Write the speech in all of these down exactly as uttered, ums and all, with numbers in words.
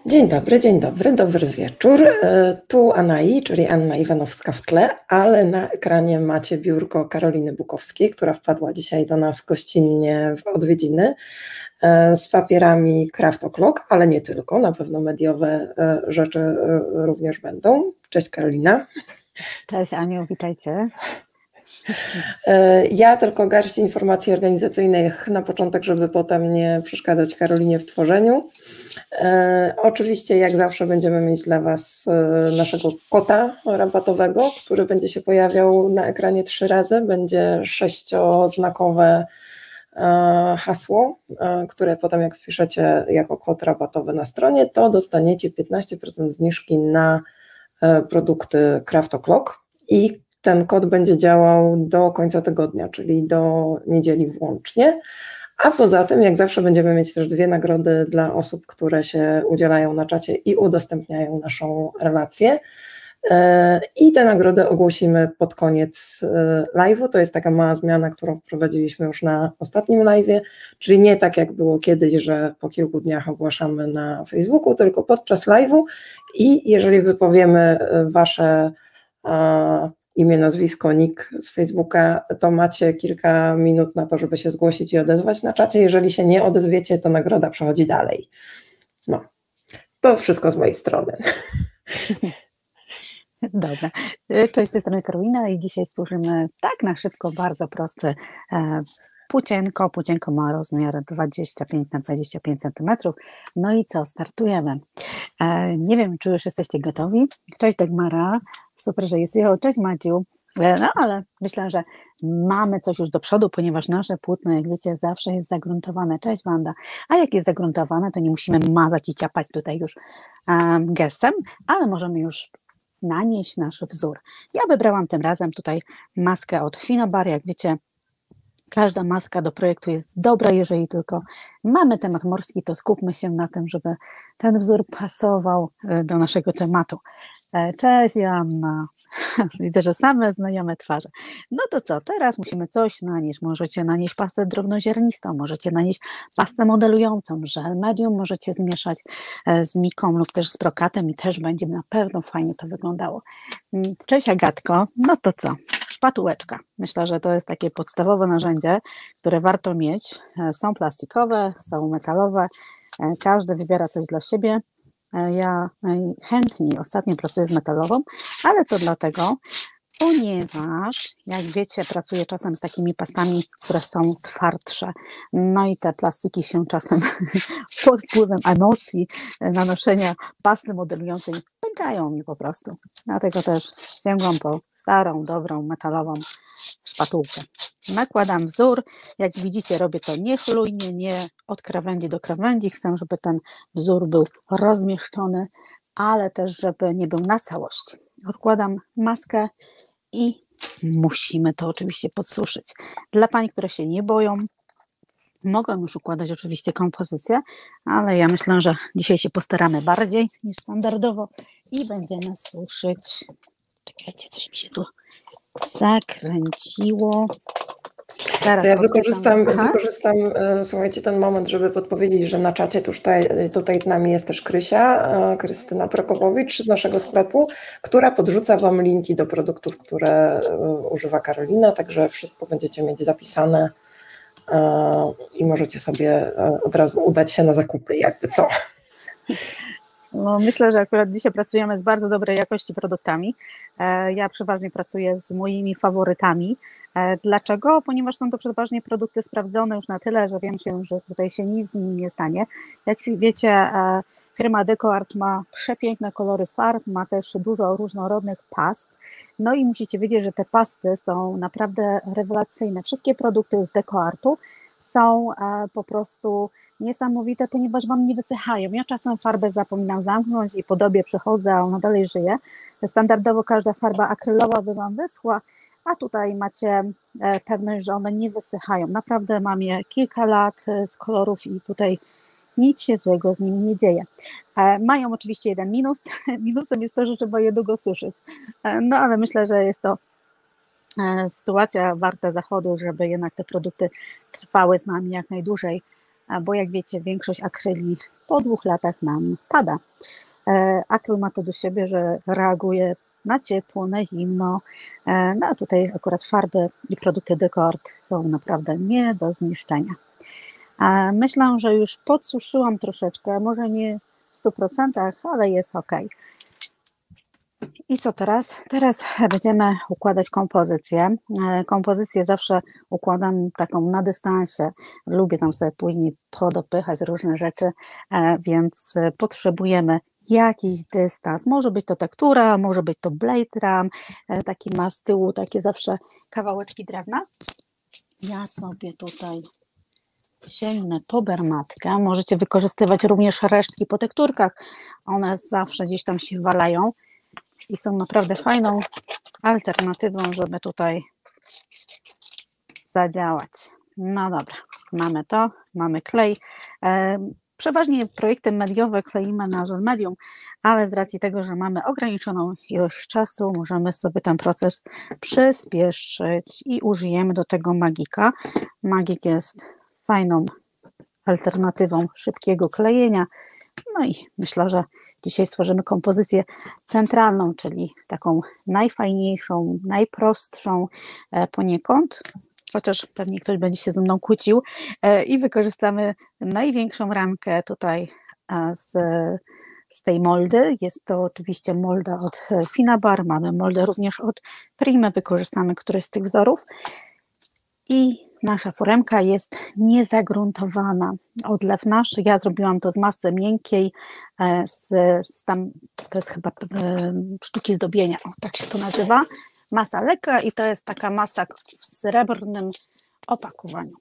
Dzień dobry, dzień dobry, dobry wieczór. Tu Anai, czyli Anna Iwanowska w tle, ale na ekranie macie biurko Karoliny Bukowskiej, która wpadła dzisiaj do nas gościnnie w odwiedziny z papierami Craft O'Clock, ale nie tylko, na pewno mediowe rzeczy również będą. Cześć Karolina. Cześć Aniu, witajcie. Ja tylko garść informacji organizacyjnych na początek, żeby potem nie przeszkadzać Karolinie w tworzeniu. E, oczywiście jak zawsze będziemy mieć dla Was naszego kota rabatowego, który będzie się pojawiał na ekranie trzy razy. Będzie sześcioznakowe e, hasło, e, które potem jak wpiszecie jako kod rabatowy na stronie, to dostaniecie piętnaście procent zniżki na e, produkty Craft O'Clock i ten kod będzie działał do końca tygodnia, czyli do niedzieli włącznie, a poza tym jak zawsze będziemy mieć też dwie nagrody dla osób, które się udzielają na czacie i udostępniają naszą relację i te nagrody ogłosimy pod koniec live'u. To jest taka mała zmiana, którą wprowadziliśmy już na ostatnim live'ie, czyli nie tak jak było kiedyś, że po kilku dniach ogłaszamy na Facebooku, tylko podczas live'u i jeżeli wypowiemy Wasze imię, nazwisko, nick z Facebooka, to macie kilka minut na to, żeby się zgłosić i odezwać na czacie. Jeżeli się nie odezwiecie, to nagroda przechodzi dalej. No, to wszystko z mojej strony. Dobra. Cześć, z tej strony Karolina i dzisiaj stworzymy tak na szybko, bardzo prosty e, płócienko. Płócienko ma rozmiar dwadzieścia pięć na dwadzieścia pięć centymetrów. No i co, startujemy. E, nie wiem, czy już jesteście gotowi. Cześć Dagmara, super, że jest. Cześć Maciu. E, no ale myślę, że mamy coś już do przodu, ponieważ nasze płótno, jak wiecie, zawsze jest zagruntowane. Cześć Wanda. A jak jest zagruntowane, to nie musimy mazać i ciapać tutaj już um, gestem, ale możemy już nanieść nasz wzór. Ja wybrałam tym razem tutaj maskę od Finobar. Jak wiecie, każda maska do projektu jest dobra, jeżeli tylko mamy temat morski, to skupmy się na tym, żeby ten wzór pasował do naszego tematu. Cześć Joanna, widzę, że same znajome twarze. No to co, teraz musimy coś nanieść. Możecie nanieść pastę drobnoziarnistą, możecie nanieść pastę modelującą, żel medium możecie zmieszać z miką lub też z brokatem i też będzie na pewno fajnie to wyglądało. Cześć Agatko, no to co? Szpatułeczka. Myślę, że to jest takie podstawowe narzędzie, które warto mieć. Są plastikowe, są metalowe, każdy wybiera coś dla siebie. Ja chętniej ostatnio pracuję z metalową, ale to dlatego, ponieważ jak wiecie, pracuję czasem z takimi pastami, które są twardsze. No i te plastiki się czasem pod wpływem emocji nanoszenia pasty modelującej pękają mi po prostu. Dlatego też sięgam po starą, dobrą, metalową szpatułkę. Nakładam wzór, jak widzicie robię to niechlujnie, nie od krawędzi do krawędzi, chcę, żeby ten wzór był rozmieszczony, ale też żeby nie był na całości. Odkładam maskę i musimy to oczywiście podsuszyć. Dla pań, które się nie boją, mogą już układać oczywiście kompozycję, ale ja myślę, że dzisiaj się postaramy bardziej niż standardowo i będziemy suszyć. Czekajcie, coś mi się tu zakręciło. Teraz to ja wykorzystam, wykorzystam, słuchajcie, ten moment, żeby podpowiedzieć, że na czacie tutaj, tutaj z nami jest też Krysia, Krystyna Prokopowicz z naszego sklepu, która podrzuca Wam linki do produktów, które używa Karolina, także wszystko będziecie mieć zapisane i możecie sobie od razu udać się na zakupy, jakby co. No, myślę, że akurat dzisiaj pracujemy z bardzo dobrej jakości produktami. Ja przeważnie pracuję z moimi faworytami. Dlaczego? Ponieważ są to przeważnie produkty sprawdzone już na tyle, że wiem się, że tutaj się nic z nimi nie stanie. Jak wiecie, firma DecoArt ma przepiękne kolory farb, ma też dużo różnorodnych past. No i musicie wiedzieć, że te pasty są naprawdę rewelacyjne. Wszystkie produkty z DecoArtu są po prostu niesamowite, ponieważ Wam nie wysychają. Ja czasem farbę zapominam zamknąć i po dobie przychodzę, a ona dalej żyje. Standardowo każda farba akrylowa by Wam wyschła, a tutaj macie pewność, że one nie wysychają. Naprawdę mam je kilka lat z kolorów i tutaj nic się złego z nimi nie dzieje. Mają oczywiście jeden minus. Minusem jest to, że trzeba je długo suszyć. No ale myślę, że jest to sytuacja warta zachodu, żeby jednak te produkty trwały z nami jak najdłużej. bo jak wiecie, większość akryli po dwóch latach nam pada. Akryl ma to do siebie, że reaguje na ciepło, na zimno, no a tutaj akurat farby i produkty DecoArt są naprawdę nie do zniszczenia. Myślę, że już podsuszyłam troszeczkę, może nie w stu procentach, ale jest ok. I co teraz? Teraz będziemy układać kompozycję. Kompozycję zawsze układam taką na dystansie. Lubię tam sobie później podopychać różne rzeczy, więc potrzebujemy jakiś dystans. Może być to tektura, może być to blade ram, taki ma z tyłu takie zawsze kawałeczki drewna. Ja sobie tutaj sięgnę po bermatkę. Możecie wykorzystywać również resztki po tekturkach. One zawsze gdzieś tam się walają i są naprawdę fajną alternatywą, żeby tutaj zadziałać. No dobra, mamy to, mamy klej. Przeważnie projekty mediowe kleimy na żel medium, ale z racji tego, że mamy ograniczoną ilość czasu, możemy sobie ten proces przyspieszyć i użyjemy do tego Magika. Magik jest fajną alternatywą szybkiego klejenia. No i myślę, że dzisiaj stworzymy kompozycję centralną, czyli taką najfajniejszą, najprostszą poniekąd, chociaż pewnie ktoś będzie się ze mną kłócił, i wykorzystamy największą ramkę tutaj z, z tej moldy. Jest to oczywiście molda od Finabar, mamy moldę również od Primy, wykorzystamy któryś z tych wzorów i nasza foremka jest niezagruntowana. Odlew nasz, ja zrobiłam to z masy miękkiej, z, z tam, to jest chyba sztuki zdobienia, o, tak się to nazywa. Masa lekka i to jest taka masa w srebrnym opakowaniu.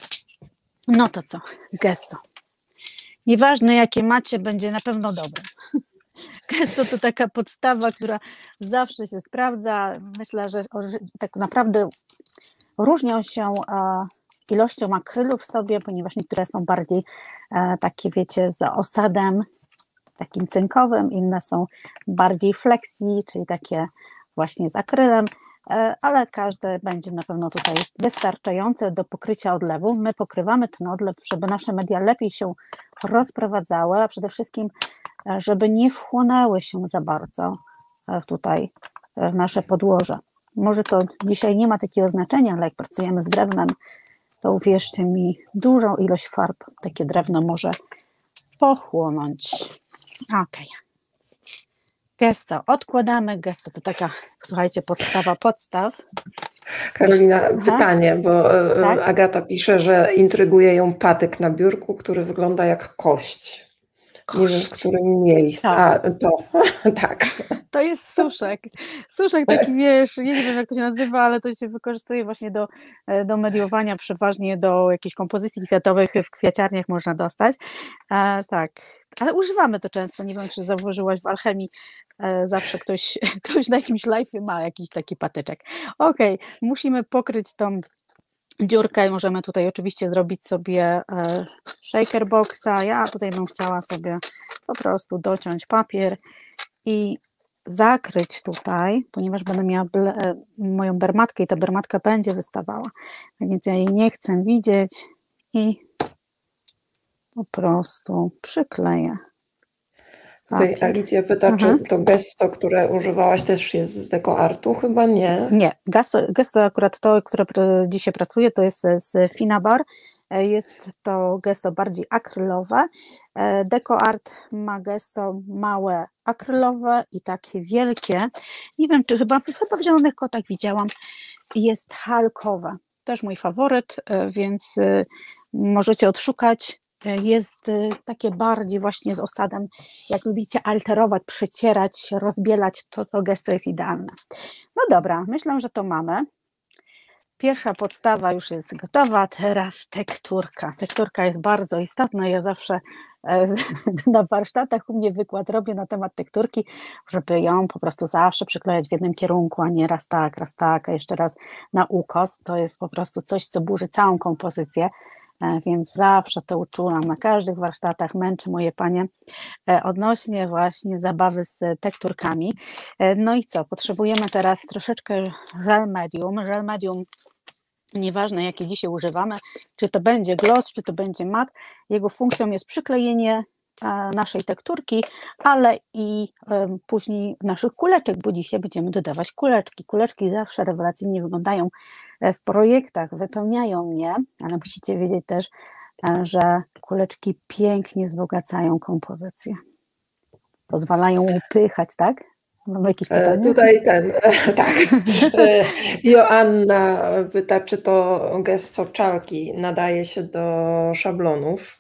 No to co? Gesso. Nieważne jakie macie, będzie na pewno dobre. Gesso to taka podstawa, która zawsze się sprawdza. Myślę, że tak naprawdę różnią się ilością akrylu w sobie, ponieważ niektóre są bardziej takie, wiecie, z osadem takim cynkowym, inne są bardziej flexi, czyli takie właśnie z akrylem, ale każde będzie na pewno tutaj wystarczające do pokrycia odlewu. My pokrywamy ten odlew, żeby nasze media lepiej się rozprowadzały, a przede wszystkim, żeby nie wchłonęły się za bardzo tutaj w nasze podłoże. Może to dzisiaj nie ma takiego znaczenia, ale jak pracujemy z drewnem, to uwierzcie mi, dużą ilość farb takie drewno może pochłonąć. Ok. Gesso odkładamy. Gesso to taka, słuchajcie, podstawa podstaw. Karolina, Aha. pytanie, bo tak? Agata pisze, że intryguje ją patyk na biurku, który wygląda jak kość. Kość. Nie wiem, w którym miejscu. Tak. A, to, tak. To jest suszek. Suszek taki, wiesz, nie wiem jak to się nazywa, ale to się wykorzystuje właśnie do, do mediowania, przeważnie do jakichś kompozycji kwiatowych w kwiaciarniach można dostać. A, tak, ale używamy to często. Nie wiem, czy zauważyłaś w alchemii, zawsze ktoś, ktoś na jakimś live'ie ma jakiś taki patyczek. Okej, okay, musimy pokryć tą dziurkę i możemy tutaj oczywiście zrobić sobie shaker boxa. Ja tutaj bym chciała sobie po prostu dociąć papier i zakryć tutaj, ponieważ będę miała moją bermatkę i ta bermatka będzie wystawała, więc ja jej nie chcę widzieć i po prostu przykleję. Tutaj Alicja pyta, Aha. czy to gesto, które używałaś, też jest z DecoArtu? Chyba nie. Nie, gesto, gesto akurat to, które dzisiaj pracuję, to jest z Finabar. Jest to gesto bardziej akrylowe. DecoArt ma gesto małe akrylowe i takie wielkie. Nie wiem, czy chyba, chyba w Zielonych Kotach widziałam. Jest halkowe. Też mój faworyt, więc możecie odszukać. Jest takie bardziej właśnie z osadem, jak lubicie alterować, przecierać, rozbielać, to to gesto jest idealne. No dobra, myślę, że to mamy. Pierwsza podstawa już jest gotowa, teraz tekturka. Tekturka jest bardzo istotna, ja zawsze na warsztatach u mnie wykład robię na temat tekturki, żeby ją po prostu zawsze przyklejać w jednym kierunku, a nie raz tak, raz tak, a jeszcze raz na ukos. To jest po prostu coś, co burzy całą kompozycję. Więc zawsze to uczulam na każdych warsztatach, męczy moje panie odnośnie właśnie zabawy z tekturkami. No i co, potrzebujemy teraz troszeczkę żel medium. Żel medium Nieważne, jakie dzisiaj używamy, czy to będzie gloss, czy to będzie mat, jego funkcją jest przyklejenie naszej tekturki, ale i um, później naszych kuleczek, bo dzisiaj będziemy dodawać kuleczki. Kuleczki zawsze rewelacyjnie wyglądają w projektach, wypełniają mnie, ale musicie wiedzieć też, że kuleczki pięknie wzbogacają kompozycję. Pozwalają upychać, tak? Mamy jakieś pytanie? Tutaj ten, tak. Joanna pyta, czy to gesso czalki nadaje się do szablonów?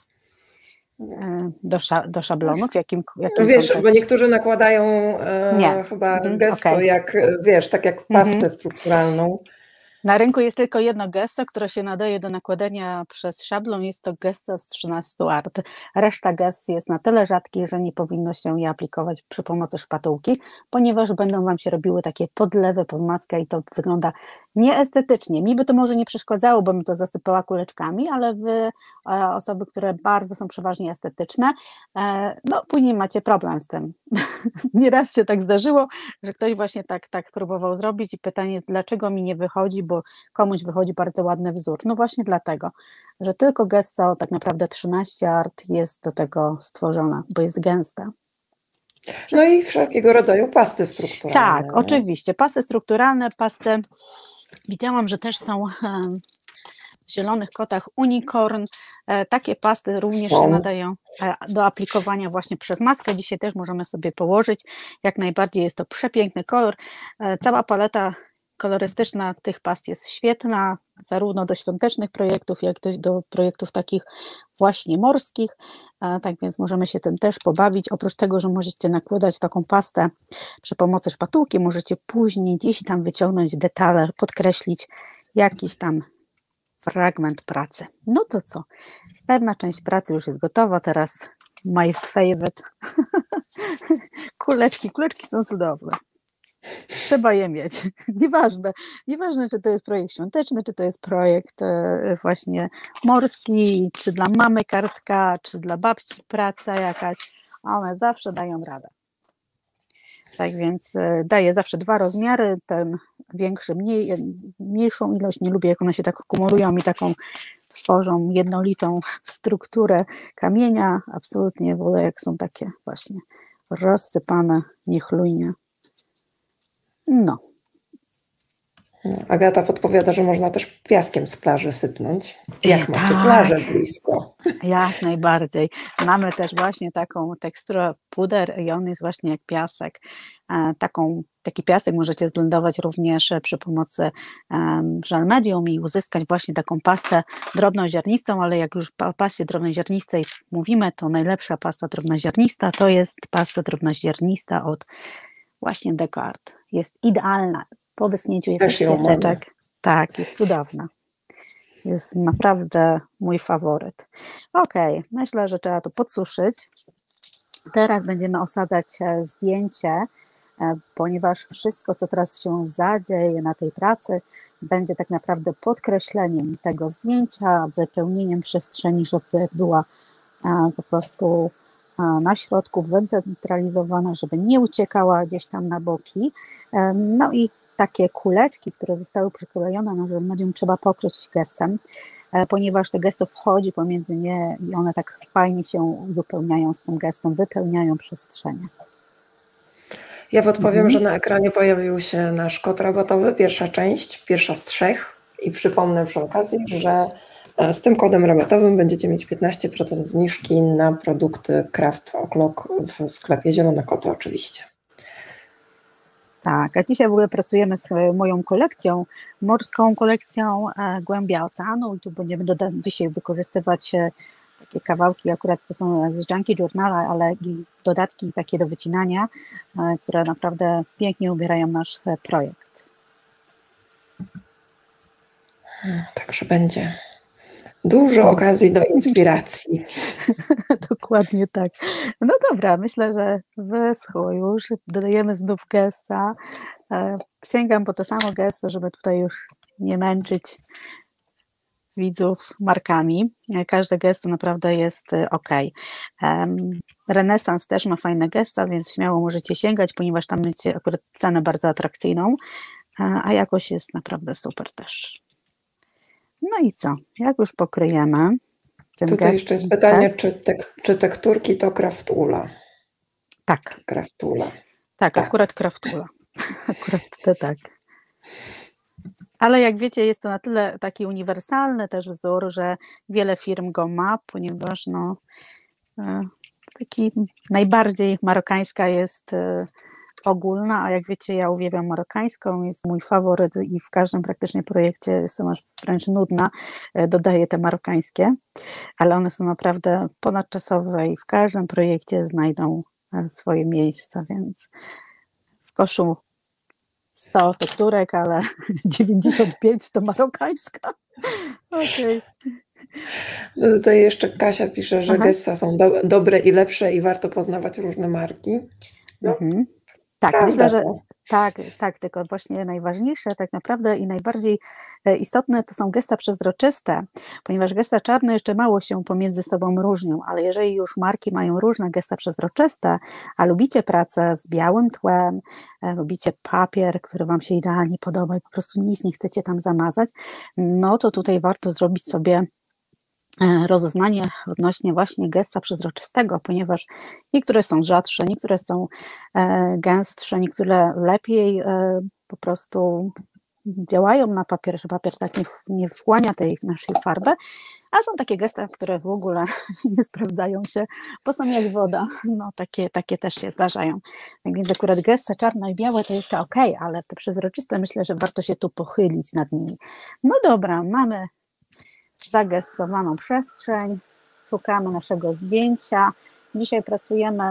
Do, sza, do szablonów? Jakim, jakim Wiesz, kontekście? bo niektórzy nakładają Nie. chyba Mhm, gesso okay. jak, wiesz, tak jak pastę mhm. strukturalną. Na rynku jest tylko jedno gesso, które się nadaje do nakładania przez szablon, jest to gesso z trzynastu art. Reszta gess jest na tyle rzadkie, że nie powinno się je aplikować przy pomocy szpatułki, ponieważ będą Wam się robiły takie podlewy pod maskę i to wygląda nieestetycznie. Mi by to może nie przeszkadzało, bo bym to zasypała kuleczkami, ale Wy, osoby, które bardzo są przeważnie estetyczne, no później macie problem z tym. Nieraz się tak zdarzyło, że ktoś właśnie tak, tak próbował zrobić i pytanie, dlaczego mi nie wychodzi, bo komuś wychodzi bardzo ładny wzór. No właśnie dlatego, że tylko gesso, tak naprawdę trzynaście art jest do tego stworzona, bo jest gęsta. No i wszelkiego rodzaju pasty strukturalne. Tak, nie? oczywiście. Pasty strukturalne, pasty, widziałam, że też są w zielonych kotach unicorn. Takie pasty również Są. się nadają do aplikowania właśnie przez maskę. Dzisiaj też możemy sobie położyć. Jak najbardziej jest to przepiękny kolor. Cała paleta kolorystyczna tych past jest świetna, zarówno do świątecznych projektów, jak i do projektów takich właśnie morskich. Tak więc możemy się tym też pobawić. Oprócz tego, że możecie nakładać taką pastę przy pomocy szpatułki, możecie później gdzieś tam wyciągnąć detale, podkreślić jakiś tam fragment pracy. No to co? Pewna część pracy już jest gotowa, teraz my favorite. Kuleczki, kuleczki są cudowne. Trzeba je mieć. Nieważne, nieważne, czy to jest projekt świąteczny, czy to jest projekt właśnie morski, czy dla mamy kartka, czy dla babci praca jakaś, one zawsze dają radę. Tak więc daję zawsze dwa rozmiary, ten większy, mniej, mniejszą ilość, nie lubię jak one się tak kumulują i taką tworzą jednolitą strukturę kamienia, absolutnie wolę jak są takie właśnie rozsypane niechlujnie. No. Agata podpowiada, że można też piaskiem z plaży sypnąć. Jak I macie tak, plażę blisko. Jak najbardziej. Mamy też właśnie taką teksturę puder i on jest właśnie jak piasek. Taką, taki piasek możecie zblendować również przy pomocy um, żel medium i uzyskać właśnie taką pastę drobnoziarnistą, ale jak już o paście drobnoziarnistej mówimy, to najlepsza pasta drobnoziarnista to jest pasta drobnoziarnista od właśnie Descartes. Jest idealna. Po wyschnięciu jest Też ją piaseczek. mamy. Tak, jest cudowna. Jest naprawdę mój faworyt. Ok, myślę, że trzeba to podsuszyć. Teraz będziemy osadzać zdjęcie, ponieważ wszystko, co teraz się zadzieje na tej pracy, będzie tak naprawdę podkreśleniem tego zdjęcia, wypełnieniem przestrzeni, żeby była po prostu na środku wycentralizowana, żeby nie uciekała gdzieś tam na boki. No i takie kuleczki, które zostały przyklejone na żel medium, trzeba pokryć gessem, ponieważ te gesso wchodzi pomiędzy nie i one tak fajnie się uzupełniają z tym gestem, wypełniają przestrzenie. Ja podpowiem, mhm. że na ekranie pojawił się nasz kod rabatowy, pierwsza część, pierwsza z trzech i przypomnę przy okazji, że z tym kodem rabatowym będziecie mieć piętnaście procent zniżki na produkty Craft O'Clock w sklepie Zielone Koty oczywiście. Tak, a dzisiaj w ogóle pracujemy z moją kolekcją, morską kolekcją Głębia Oceanu i tu będziemy dzisiaj wykorzystywać takie kawałki, akurat to są z Junkie Journala, ale i dodatki takie do wycinania, które naprawdę pięknie ubierają nasz projekt. Także będzie dużo okazji do inspiracji. Dokładnie tak. No dobra, myślę, że wyschło już. Dodajemy znów gesta. Sięgam po to samo gesto, żeby tutaj już nie męczyć widzów markami. Każde gesto naprawdę jest ok. Renesans też ma fajne gesta, więc śmiało możecie sięgać, ponieważ tam macie akurat cenę bardzo atrakcyjną, a jakość jest naprawdę super też. No i co? Jak już pokryjemy tym Tutaj jeszcze jest pytanie, tak? czy, tek, czy tekturki to Craftula? Tak. Craftula. Tak, tak, akurat Craftula. Akurat to tak. Ale jak wiecie, jest to na tyle taki uniwersalny też wzór, że wiele firm go ma, ponieważ no, taki najbardziej marokańska jest ogólna, a jak wiecie, ja uwielbiam marokańską, jest mój faworyt i w każdym praktycznie projekcie jestem aż wręcz nudna, dodaję te marokańskie, ale one są naprawdę ponadczasowe i w każdym projekcie znajdą swoje miejsca, więc w koszu sto tekturek, ale dziewięćdziesiąt pięć to marokańska. Okej. No tutaj jeszcze Kasia pisze, że Aha. Gessa są do, dobre i lepsze i warto poznawać różne marki. No, mhm. Tak, myślę, że tak, tak, tylko właśnie najważniejsze tak naprawdę i najbardziej istotne to są gesta przezroczyste, ponieważ gesta czarne jeszcze mało się pomiędzy sobą różnią, ale jeżeli już marki mają różne gesta przezroczyste, a lubicie pracę z białym tłem, lubicie papier, który wam się idealnie podoba i po prostu nic nie chcecie tam zamazać, no to tutaj warto zrobić sobie rozeznanie odnośnie właśnie gesta przezroczystego, ponieważ niektóre są rzadsze, niektóre są gęstsze, niektóre lepiej po prostu działają na papier, że papier tak nie, nie wchłania tej naszej farby, a są takie gesta, które w ogóle nie sprawdzają się, bo są jak woda, no takie, takie też się zdarzają. Tak więc akurat gesty czarne i białe to jeszcze ok, ale te przezroczyste myślę, że warto się tu pochylić nad nimi. No dobra, mamy zagestowaną przestrzeń, szukamy naszego zdjęcia. Dzisiaj pracujemy,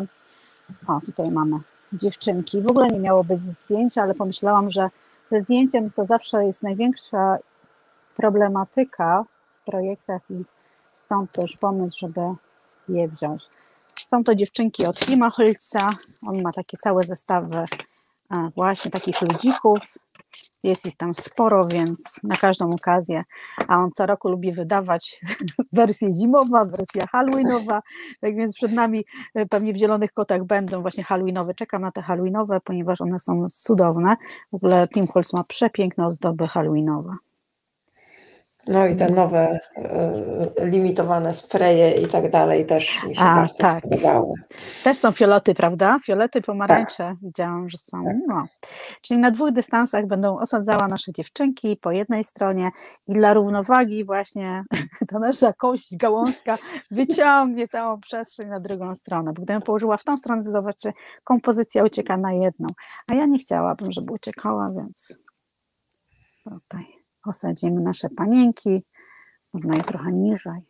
o tutaj mamy dziewczynki, w ogóle nie miało być zdjęcia, ale pomyślałam, że ze zdjęciem to zawsze jest największa problematyka w projektach i stąd też pomysł, żeby je wziąć. Są to dziewczynki od Himalajsa, on ma takie całe zestawy właśnie takich ludzików. Jest ich tam sporo, więc na każdą okazję, a on co roku lubi wydawać wersję zimowa, wersja halloweenowa, tak więc przed nami pewnie w Zielonych Kotach będą właśnie halloweenowe. Czekam na te halloweenowe, ponieważ one są cudowne. W ogóle Tim Holtz ma przepiękne ozdoby halloweenowe. No i te nowe y, limitowane spreje i tak dalej też mi się A, bardzo tak. spodobały. Też są fiolety, prawda? Fiolety, pomarańcze tak. Widziałam, że są. Tak. No. Czyli na dwóch dystansach będą osadzała nasze dziewczynki po jednej stronie i dla równowagi właśnie ta nasza kość gałązka wyciągnie całą przestrzeń na drugą stronę. Bo gdybym położyła w tą stronę, to zobaczcie, kompozycja ucieka na jedną. A ja nie chciałabym, żeby uciekała, więc tutaj osadzimy nasze panienki, można je trochę niżej.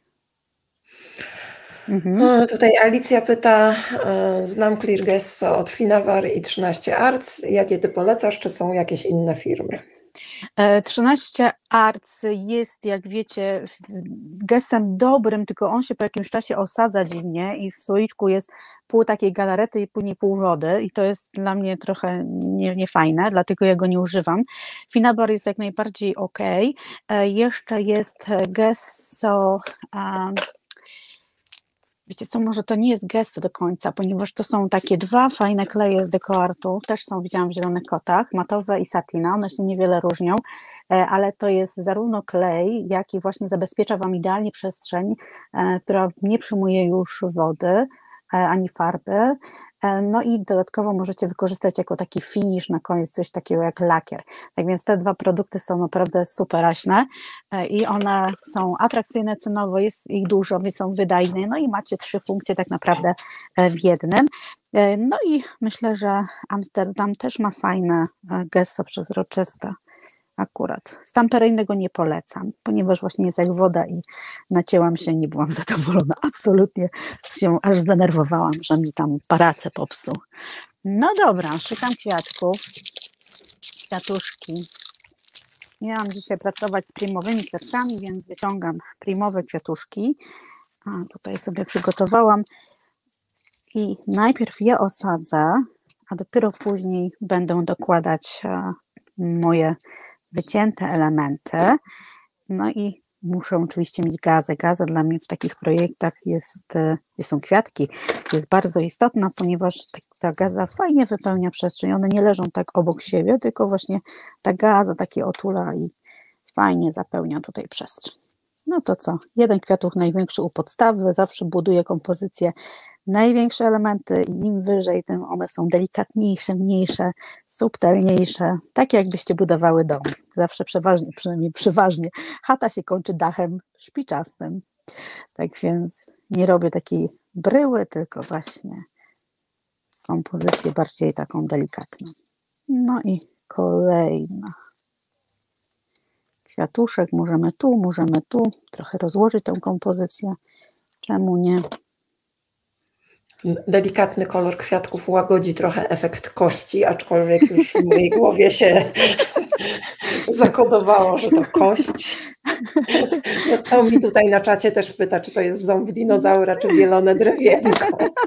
Mhm. Tutaj Alicja pyta, znam Clear Gesso od Finavar i trzynaście Arts, jakie ty polecasz, czy są jakieś inne firmy? trzynaście Arts jest, jak wiecie, gestem dobrym, tylko on się po jakimś czasie osadza dziwnie i w słoiczku jest pół takiej galarety i później pół wody i to jest dla mnie trochę nie, niefajne, dlatego ja go nie używam. Finavar jest jak najbardziej ok. Jeszcze jest Gesso... Um, Wiecie co, może to nie jest gesto do końca, ponieważ to są takie dwa fajne kleje z DecoArtu, też są, widziałam w Zielonych Kotach, matowe i satina, one się niewiele różnią, ale to jest zarówno klej, jak i właśnie zabezpiecza wam idealnie przestrzeń, która nie przyjmuje już wody ani farby, no i dodatkowo możecie wykorzystać jako taki finish na koniec coś takiego jak lakier. Tak więc te dwa produkty są naprawdę superaśne i one są atrakcyjne cenowo, jest ich dużo, więc są wydajne, no i macie trzy funkcje tak naprawdę w jednym. No i myślę, że Amsterdam też ma fajne gesto przezroczyste. Akurat. Stamperyjnego nie polecam, ponieważ właśnie jest jak woda i nacięłam się, nie byłam zadowolona. Absolutnie się aż zdenerwowałam, że mi tam pracę popsuł. No dobra, szukam kwiatków, kwiatuszki. Miałam dzisiaj pracować z primowymi kwiatkami, więc wyciągam primowe kwiatuszki. A tutaj sobie przygotowałam i najpierw je osadzę, a dopiero później będę dokładać moje wycięte elementy, no i muszę oczywiście mieć gazę. Gaza dla mnie w takich projektach jest, gdzie są kwiatki, jest bardzo istotna, ponieważ ta gaza fajnie wypełnia przestrzeń, one nie leżą tak obok siebie, tylko właśnie ta gaza takie otula i fajnie zapełnia tutaj przestrzeń. No to co? Jeden kwiatuch największy u podstawy, zawsze buduje kompozycję największe elementy i im wyżej, tym one są delikatniejsze, mniejsze, subtelniejsze, tak jakbyście budowały dom. Zawsze przeważnie, przynajmniej przeważnie, chata się kończy dachem szpiczastym. Tak więc nie robię takiej bryły, tylko właśnie kompozycję bardziej taką delikatną. No i kolejna. Kwiatuszek możemy tu, możemy tu trochę rozłożyć tę kompozycję. Czemu nie? Delikatny kolor kwiatków łagodzi trochę efekt kości, aczkolwiek już w mojej głowie się zakodowało, że to kość. To mi tutaj na czacie też pyta, czy to jest ząb dinozaura, czy bielone drewienko.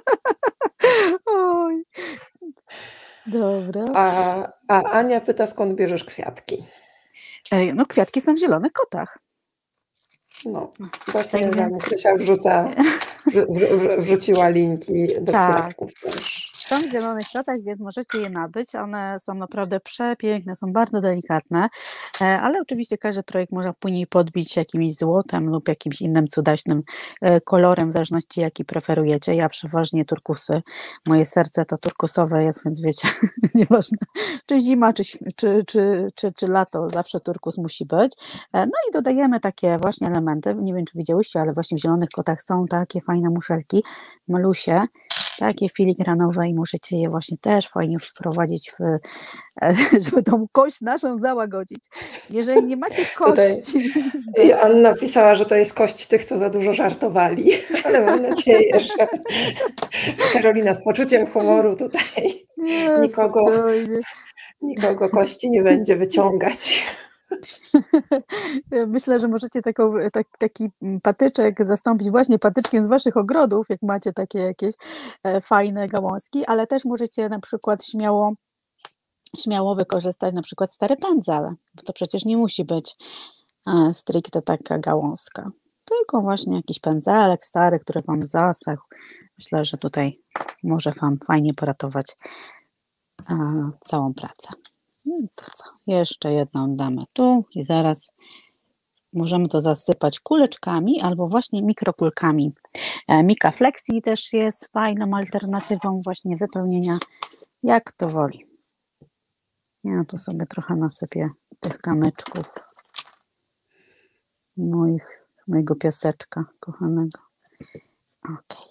Oj. Dobra. A, a Ania pyta, skąd bierzesz kwiatki? No kwiatki są w zielonych kotach. No, właśnie tak, Krysia wrzuca, wrzu, wrzu, wrzuciła linki do tak. kwiatków też. Są w zielonych kotach, więc możecie je nabyć. One są naprawdę przepiękne, są bardzo delikatne, ale oczywiście każdy projekt można później podbić jakimś złotem lub jakimś innym cudaśnym kolorem, w zależności jaki preferujecie. Ja przeważnie turkusy. Moje serce to turkusowe jest, więc wiecie, nieważne czy zima, czy, czy, czy, czy, czy lato, zawsze turkus musi być. No i dodajemy takie właśnie elementy. Nie wiem, czy widziałyście, ale właśnie w zielonych kotach są takie fajne muszelki, malusie, takie filigranowe i możecie je właśnie też fajnie wprowadzić, w, żeby tą kość naszą załagodzić. Jeżeli nie macie kości... Tutaj Anna pisała, że to jest kość tych, co za dużo żartowali, ale mam nadzieję, że Karolina z poczuciem humoru tutaj nie, nikogo, nikogo kości nie będzie wyciągać. Myślę, że możecie taką, tak, taki patyczek zastąpić właśnie patyczkiem z waszych ogrodów, jak macie takie jakieś fajne gałązki, ale też możecie na przykład śmiało, śmiało wykorzystać na przykład stare pędzele, bo to przecież nie musi być stricte taka gałązka, tylko właśnie jakiś pędzelek stary, który wam zasechł. Myślę, że tutaj może wam fajnie poratować całą pracę. To co? Jeszcze jedną damy tu i zaraz możemy to zasypać kuleczkami albo właśnie mikrokulkami. Mika Flexi też jest fajną alternatywą właśnie wypełnienia, jak to woli. Ja tu sobie trochę nasypię tych kamyczków moich, mojego piaseczka kochanego. Okay.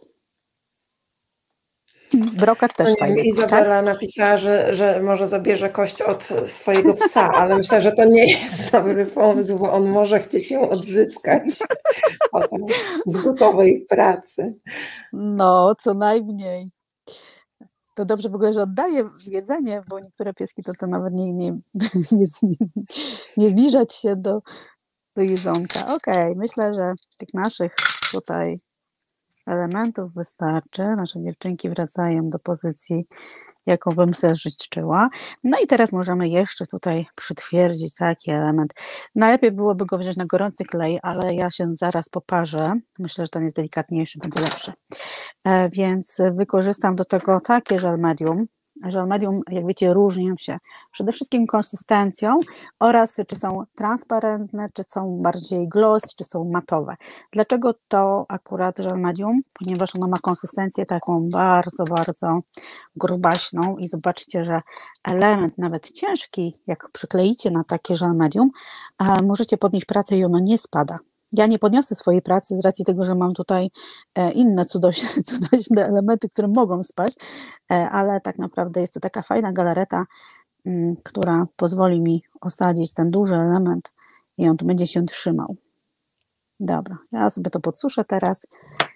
Brokat też fajny. Izabela tak? napisała, że, że może zabierze kość od swojego psa, ale myślę, że to nie jest dobry pomysł, bo on może chcieć ją odzyskać potem z gotowej pracy. No, co najmniej. To dobrze w ogóle, że oddaje jedzenie, bo niektóre pieski to, to nawet nie, nie, nie, nie zbliżać się do, do jedzonka. Okej, okay, myślę, że tych naszych tutaj elementów wystarczy. Nasze dziewczynki wracają do pozycji, jaką bym sobie życzyła. No i teraz możemy jeszcze tutaj przytwierdzić taki element. Najlepiej byłoby go wziąć na gorący klej, ale ja się zaraz poparzę. Myślę, że ten jest delikatniejszy, będzie lepszy. E, więc wykorzystam do tego takie żel medium. Żel medium, jak wiecie, różnią się przede wszystkim konsystencją oraz czy są transparentne, czy są bardziej gloss, czy są matowe. Dlaczego to akurat żel medium? Ponieważ ono ma konsystencję taką bardzo, bardzo grubaśną i zobaczcie, że element nawet ciężki, jak przykleicie na takie żel medium, możecie podnieść pracę i ono nie spada. Ja nie podniosę swojej pracy z racji tego, że mam tutaj inne cudośne, cudośne elementy, które mogą spaść, ale tak naprawdę jest to taka fajna galareta, która pozwoli mi osadzić ten duży element i on tu będzie się trzymał. Dobra, ja sobie to podsuszę teraz.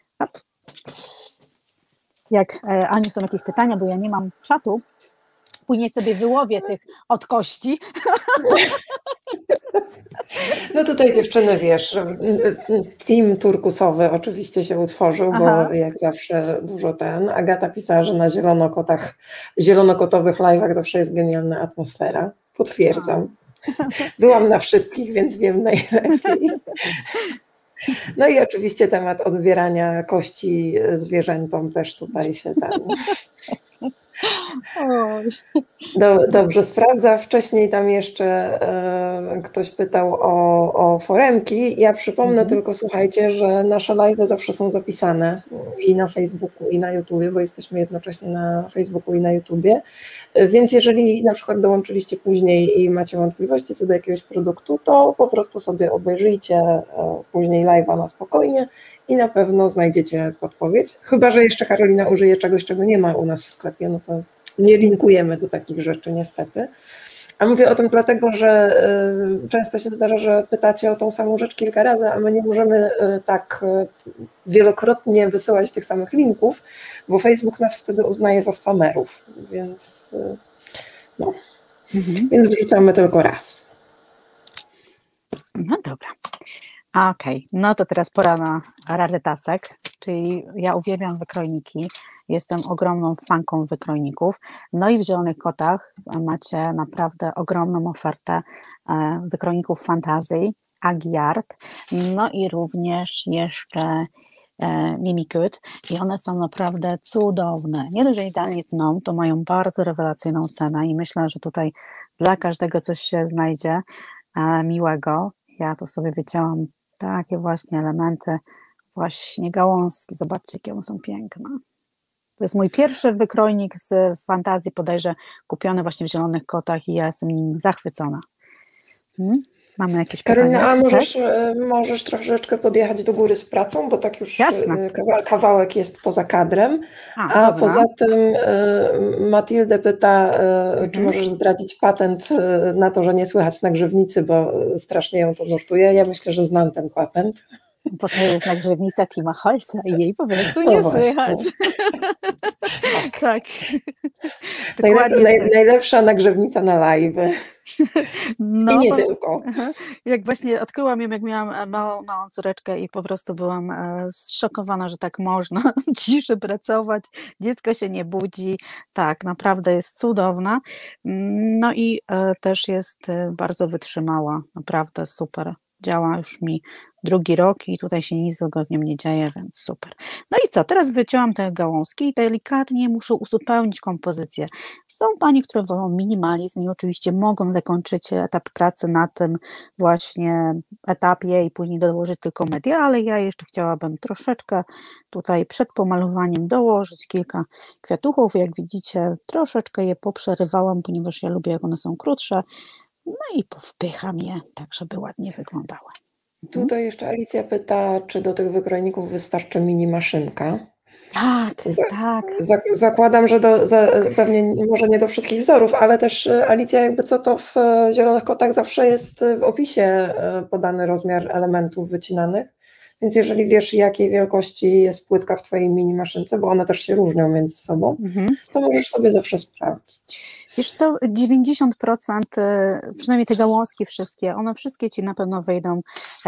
Jak Aniu są jakieś pytania, bo ja nie mam czatu, później sobie wyłowię tych od kości. No tutaj dziewczyny, wiesz, team turkusowy oczywiście się utworzył, Aha. bo jak zawsze dużo ten. Agata pisała, że na zielonokotach, zielonokotowych live'ach zawsze jest genialna atmosfera. Potwierdzam. Aha. Byłam na wszystkich, więc wiem najlepiej. No i oczywiście temat odbierania kości zwierzętom też tutaj się tam... Oj. Do, dobrze, sprawdza. Wcześniej tam jeszcze e, ktoś pytał o, o foremki. Ja przypomnę Mhm. tylko, słuchajcie, że nasze live'y zawsze są zapisane i na Facebooku, i na YouTubie, bo jesteśmy jednocześnie na Facebooku i na YouTubie. E, Więc jeżeli na przykład dołączyliście później i macie wątpliwości co do jakiegoś produktu, to po prostu sobie obejrzyjcie e, później live'a na spokojnie i na pewno znajdziecie podpowiedź. Chyba że jeszcze Karolina użyje czegoś, czego nie ma u nas w sklepie, no to nie linkujemy do takich rzeczy niestety. A mówię o tym dlatego, że y, często się zdarza, że pytacie o tą samą rzecz kilka razy, a my nie możemy y, tak y, wielokrotnie wysyłać tych samych linków, bo Facebook nas wtedy uznaje za spamerów, więc, y, no, Mhm. więc wrzucamy tylko raz. No dobra. Okej, okay. No to teraz pora na rarytasek, czyli ja uwielbiam wykrojniki, jestem ogromną fanką wykrojników, no i w Zielonych Kotach macie naprawdę ogromną ofertę wykrojników fantazji, Agiart, no i również jeszcze Mimikut i one są naprawdę cudowne. Nie dość, że idealnie tną, to mają bardzo rewelacyjną cenę i myślę, że tutaj dla każdego coś się znajdzie miłego. Ja tu sobie wycięłam takie właśnie elementy, właśnie gałązki. Zobaczcie, jakie one są piękne. To jest mój pierwszy wykrojnik z fantazji, bodajże kupiony właśnie w Zielonych Kotach i ja jestem nim zachwycona. Hmm? Mamy jakieś Karolina, pytania? a możesz, Tak? możesz troszeczkę podjechać do góry z pracą, bo tak już Jasne. kawałek jest poza kadrem, A, a dobra. poza tym Matildę pyta, Mhm. czy możesz zdradzić patent na to, że nie słychać nagrzewnicy, bo strasznie ją to nurtuje. Ja myślę, że znam ten patent. Bo to jest nagrzewnica Tima Holca i jej po prostu nie no słychać. tak. tak. Najlepsza, naj, najlepsza nagrzewnica na live. No, I nie bo, tylko. Jak właśnie odkryłam ją, jak miałam małą, małą córeczkę i po prostu byłam zszokowana, że tak można w ciszy pracować, dziecko się nie budzi, tak, naprawdę jest cudowna, no i też jest bardzo wytrzymała, naprawdę super, działa już mi drugi rok i tutaj się nic złego z nią nie dzieje, więc super. No i co, teraz wycięłam te gałązki i delikatnie muszę uzupełnić kompozycję. Są panie, które wolą minimalizm i oczywiście mogą zakończyć etap pracy na tym właśnie etapie i później dołożyć tylko media, ale ja jeszcze chciałabym troszeczkę tutaj przed pomalowaniem dołożyć kilka kwiatuchów. Jak widzicie, troszeczkę je poprzerywałam, ponieważ ja lubię, jak one są krótsze. No i powpycham je tak, żeby ładnie wyglądały. Mhm. Tutaj jeszcze Alicja pyta, czy do tych wykrojników wystarczy mini maszynka. Tak, tak. Zakładam, że do, za, pewnie może nie do wszystkich wzorów, ale też Alicja, jakby co to w Zielonych Kotach zawsze jest w opisie podany rozmiar elementów wycinanych, więc jeżeli wiesz, jakiej wielkości jest płytka w twojej mini maszynce, bo one też się różnią między sobą, mhm. to możesz sobie zawsze sprawdzić. Wiesz co, dziewięćdziesiąt procent, przynajmniej te gałązki wszystkie, one wszystkie ci na pewno wejdą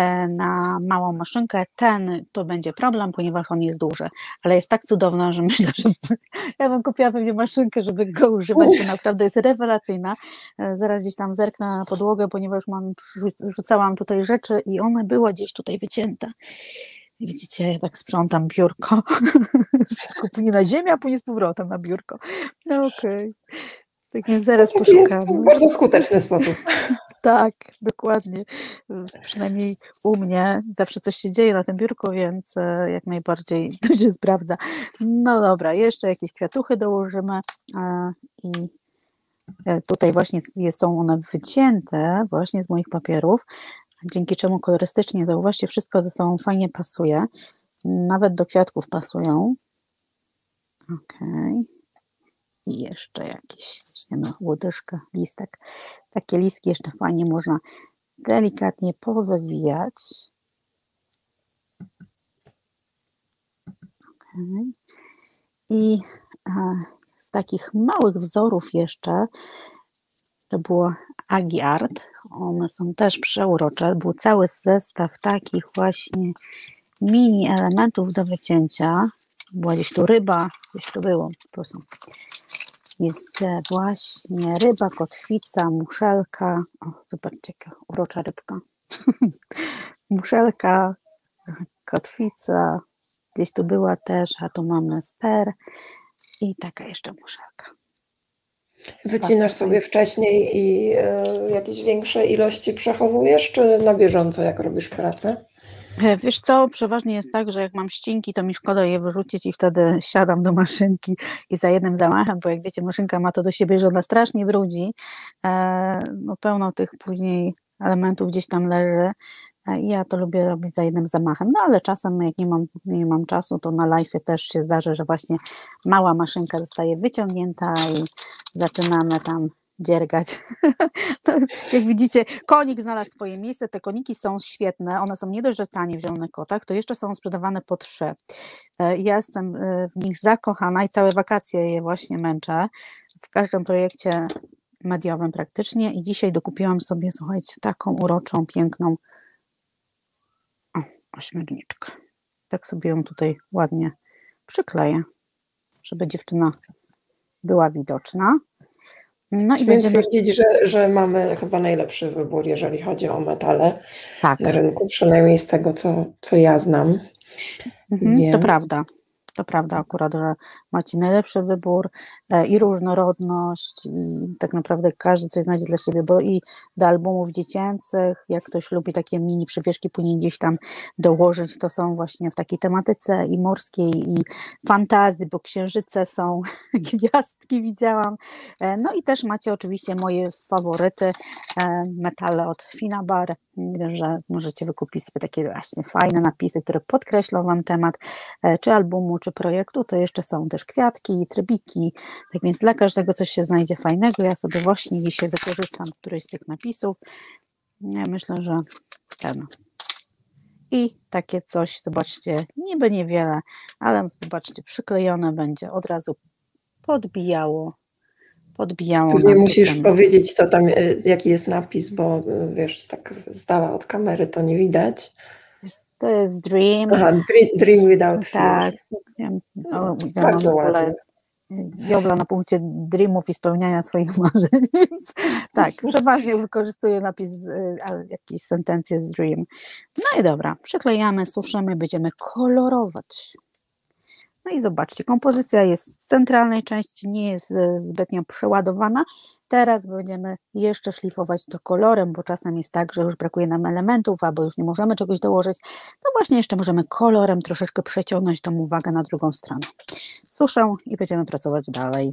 na małą maszynkę. Ten to będzie problem, ponieważ on jest duży, ale jest tak cudowna, że myślę, że ja bym kupiła pewnie maszynkę, żeby go używać, bo naprawdę jest rewelacyjna. Zaraz gdzieś tam zerknę na podłogę, ponieważ mam, rzucałam tutaj rzeczy i one były gdzieś tutaj wycięte. Widzicie, ja tak sprzątam biurko. Wszystko płynie na ziemię, a później z powrotem na biurko. No okej. Okay. Tak więc zaraz to poszukamy. Jest w bardzo skuteczny sposób. Tak, dokładnie. Przynajmniej u mnie zawsze coś się dzieje na tym biurku, więc jak najbardziej to się sprawdza. No dobra, jeszcze jakieś kwiatuchy dołożymy i tutaj właśnie są one wycięte właśnie z moich papierów, dzięki czemu kolorystycznie, zauważcie, wszystko ze sobą fajnie pasuje. Nawet do kwiatków pasują. Okej. Okay. I jeszcze jakiś, weźmiemy łodyżkę, listek. Takie listki jeszcze fajnie można delikatnie pozawijać. Okay. I a, z takich małych wzorów jeszcze to było Agiart. One są też przeurocze. Był cały zestaw takich właśnie mini elementów do wycięcia. Była gdzieś tu ryba, gdzieś tu było. Tu są. Jest właśnie ryba, kotwica, muszelka. O, zobaczcie, jaka urocza rybka. Muszelka, kotwica, gdzieś tu była też, a tu mamy ster i taka jeszcze muszelka. Wycinasz sobie wcześniej i y, jakieś większe ilości przechowujesz, czy na bieżąco, jak robisz pracę? Wiesz co, przeważnie jest tak, że jak mam ścinki, to mi szkoda je wyrzucić i wtedy siadam do maszynki i za jednym zamachem, bo jak wiecie, maszynka ma to do siebie, że ona strasznie brudzi, e, no pełno tych później elementów gdzieś tam leży i ja to lubię robić za jednym zamachem, no ale czasem jak nie mam, nie mam czasu, to na live'ie też się zdarzy, że właśnie mała maszynka zostaje wyciągnięta i zaczynamy tam dziergać. Jak widzicie, konik znalazł swoje miejsce, te koniki są świetne, one są nie dość, że tanie w Zielonych Kotach, to jeszcze są sprzedawane po trzy. Ja jestem w nich zakochana i całe wakacje je właśnie męczę, w każdym projekcie mediowym praktycznie i dzisiaj dokupiłam sobie, słuchajcie, taką uroczą, piękną o, ośmiorniczkę. Tak sobie ją tutaj ładnie przykleję, żeby dziewczyna była widoczna. No i będziemy twierdzić, że, że mamy chyba najlepszy wybór, jeżeli chodzi o metale tak. na rynku, przynajmniej z tego, co, co ja znam. Mhm, to prawda. To prawda akurat, że macie najlepszy wybór i różnorodność i tak naprawdę każdy coś znajdzie dla siebie, bo i do albumów dziecięcych, jak ktoś lubi takie mini przywieszki później gdzieś tam dołożyć, to są właśnie w takiej tematyce i morskiej i fantazji, bo księżyce są, gwiazdki widziałam, no i też macie oczywiście moje faworyty, metale od Finabar, że możecie wykupić sobie takie właśnie fajne napisy, które podkreślą Wam temat, czy albumu, czy projektu, to jeszcze są też kwiatki, trybiki, tak więc dla każdego coś się znajdzie fajnego. Ja sobie właśnie dzisiaj wykorzystam któryś z tych napisów. Ja myślę, że ten. I takie coś, zobaczcie, niby niewiele, ale zobaczcie, przyklejone będzie, od razu podbijało. podbijało Później musisz ten... powiedzieć, co tam, jaki jest napis, bo wiesz, tak z dala od kamery to nie widać. To jest Dream. Aha, Dream, dream Without Fear. Tak. Ja, o, ja bardzo ładnie. Jobla na punkcie dreamów i spełniania swoich marzeń, więc tak, przeważnie wykorzystuję napis, jakieś sentencje z Dream. No i dobra, przyklejamy, suszymy, będziemy kolorować. No i zobaczcie, kompozycja jest z centralnej części, nie jest zbytnio przeładowana. Teraz będziemy jeszcze szlifować to kolorem, bo czasem jest tak, że już brakuje nam elementów, albo już nie możemy czegoś dołożyć. To właśnie jeszcze możemy kolorem troszeczkę przeciągnąć tą uwagę na drugą stronę. Suszę i będziemy pracować dalej.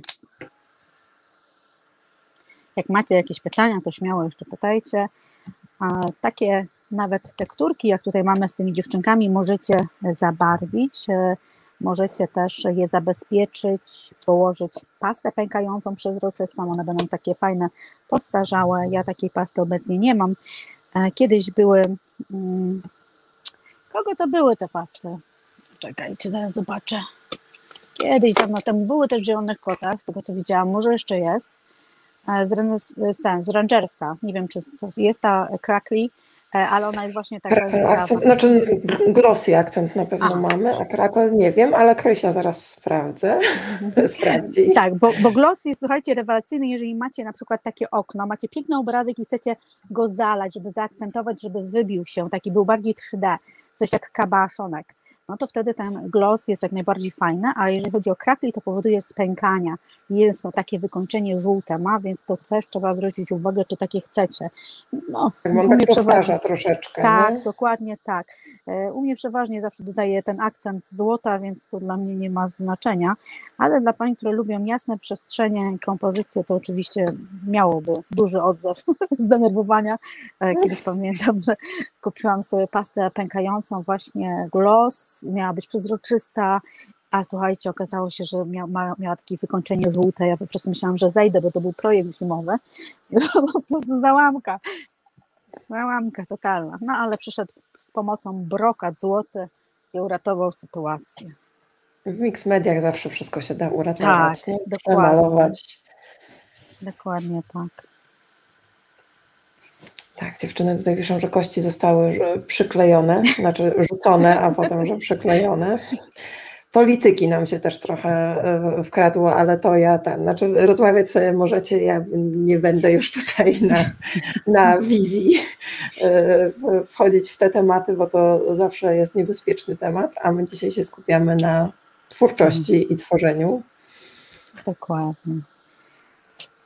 Jak macie jakieś pytania, to śmiało jeszcze pytajcie. A takie nawet tekturki, jak tutaj mamy z tymi dziewczynkami, możecie zabarwić. Możecie też je zabezpieczyć, położyć pastę pękającą przezroczystą, one będą takie fajne, podstarzałe. Ja takiej pasty obecnie nie mam. Kiedyś były, hmm, kogo to były te pasty? Czekajcie, zaraz zobaczę. Kiedyś, dawno temu były też w Zielonych Kotach, z tego co widziałam, może jeszcze jest, z, z, z Rangersa, nie wiem czy jest ta Crackly, ale ona jest właśnie taka... Akcent, znaczy glossy akcent na pewno a. mamy, a crackle nie wiem, ale Krysia zaraz sprawdzę, sprawdzi. Tak, bo, bo glossy jest, słuchajcie, rewelacyjny, jeżeli macie na przykład takie okno, macie piękny obrazek i chcecie go zalać, żeby zaakcentować, żeby wybił się, taki był bardziej trzy D, coś jak kabaszonek, no to wtedy ten gloss jest jak najbardziej fajny, a jeżeli chodzi o crackly, to powoduje spękania. Jest to takie wykończenie żółte ma, więc to też trzeba zwrócić uwagę, czy takie chcecie. No, tak, on tak powtarza troszeczkę. Tak, nie? dokładnie tak. U mnie przeważnie zawsze dodaję ten akcent złota, więc to dla mnie nie ma znaczenia, ale dla pań, które lubią jasne przestrzenie i kompozycję, to oczywiście miałoby duży odzew zdenerwowania. Kiedyś pamiętam, że kupiłam sobie pastę pękającą, właśnie gloss, miała być przezroczysta, a słuchajcie, okazało się, że mia, miała takie wykończenie żółte, ja po prostu myślałam, że zejdę, bo to był projekt zimowy, i po prostu załamka, załamka totalna, no ale przyszedł z pomocą brokat złoty i uratował sytuację. W mix mediach zawsze wszystko się da uratować, tak, nie? Dokładnie. Malować. Dokładnie tak. Tak, dziewczyny tutaj piszą, że kości zostały przyklejone, znaczy rzucone, a potem, że przyklejone. Polityki nam się też trochę wkradło, ale to ja ten, znaczy rozmawiać sobie możecie, ja nie będę już tutaj na, na wizji wchodzić w te tematy, bo to zawsze jest niebezpieczny temat, a my dzisiaj się skupiamy na twórczości i tworzeniu. Dokładnie.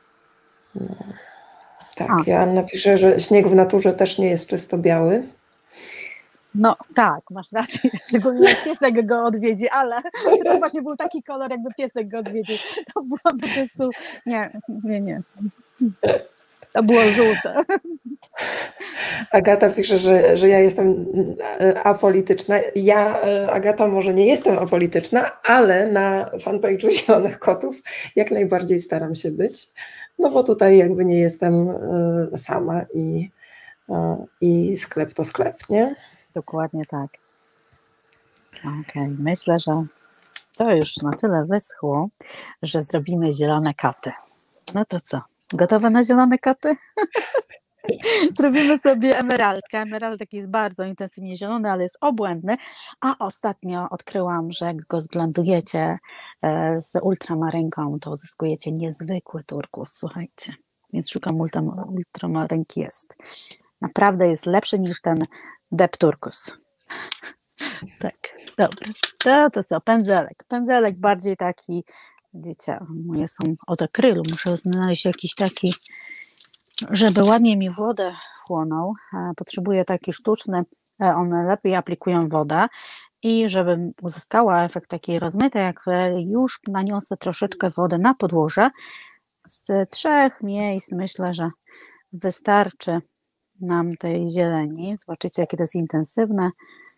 Tak, A. Joanna pisze, że śnieg w naturze też nie jest czysto biały. No tak, masz rację, szczególnie jak piesek go odwiedzi, ale to właśnie był taki kolor, jakby piesek go odwiedził. To było po prostu, nie, nie, nie. To było żółte. Agata pisze, że, że ja jestem apolityczna. Ja, Agata, może nie jestem apolityczna, ale na fanpage'u Zielonych Kotów jak najbardziej staram się być, no bo tutaj jakby nie jestem sama i, i sklep to sklep, nie? Dokładnie tak. Okej, okay. Myślę, że to już na tyle wyschło, że zrobimy zielone katy. No to co? Gotowe na zielone katy? Zrobimy sobie emeraldkę. Emeraldek jest bardzo intensywnie zielony, ale jest obłędny. A ostatnio odkryłam, że jak go zblendujecie z ultramarynką, to uzyskujecie niezwykły turkus. Słuchajcie, więc szukam ultramarynki. Jest. Naprawdę jest lepszy niż ten Dep Turkus. Tak, dobra. To, to co? Pędzelek. Pędzelek bardziej taki, widzicie, moje są od akrylu. Muszę znaleźć jakiś taki, żeby ładnie mi wodę wchłonął. Potrzebuję taki sztuczny, one lepiej aplikują wodę i żebym uzyskała efekt takiej rozmytej, jak już naniosę troszeczkę wody na podłoże. Z trzech miejsc myślę, że wystarczy nam tej zieleni. Zobaczycie, jakie to jest intensywne.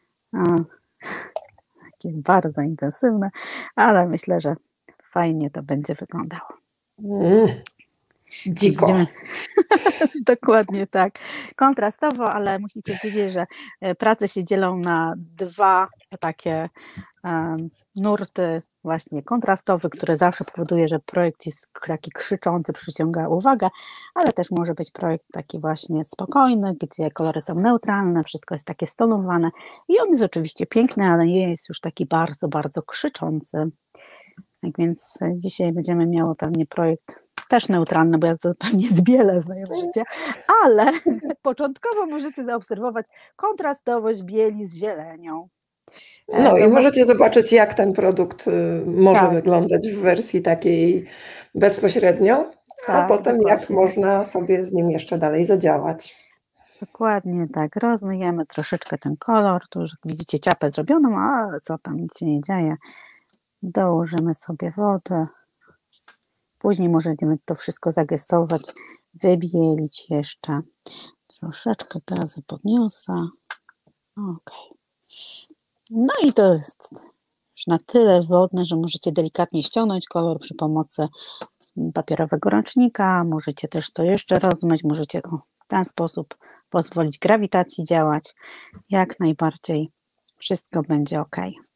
Takie bardzo intensywne, ale myślę, że fajnie to będzie wyglądało. Mm, dziko. Widzimy. Dokładnie tak. Kontrastowo, ale musicie wiedzieć, że prace się dzielą na dwa takie um, nurty właśnie kontrastowy, które zawsze powoduje, że projekt jest taki krzyczący, przyciąga uwagę, ale też może być projekt taki właśnie spokojny, gdzie kolory są neutralne, wszystko jest takie stonowane i on jest oczywiście piękny, ale nie jest już taki bardzo, bardzo krzyczący. Tak więc dzisiaj będziemy miały pewnie projekt też neutralny, bo ja to pewnie zbielę znając życie, ale początkowo możecie zaobserwować kontrastowość bieli z zielenią. No Zobacz... i możecie zobaczyć, jak ten produkt może tak. wyglądać w wersji takiej bezpośrednio, a tak, potem dokładnie. jak można sobie z nim jeszcze dalej zadziałać. Dokładnie tak. Rozmyjemy troszeczkę ten kolor. Tu już widzicie ciapę zrobioną, ale co tam, nic się nie dzieje. Dołożymy sobie wodę. Później możemy to wszystko zagestować, wybielić jeszcze. Troszeczkę gazy podniosę. Ok. No i to jest już na tyle wodne, że możecie delikatnie ściągnąć kolor przy pomocy papierowego ręcznika. Możecie też to jeszcze rozmyć. Możecie w ten sposób pozwolić grawitacji działać. Jak najbardziej wszystko będzie ok.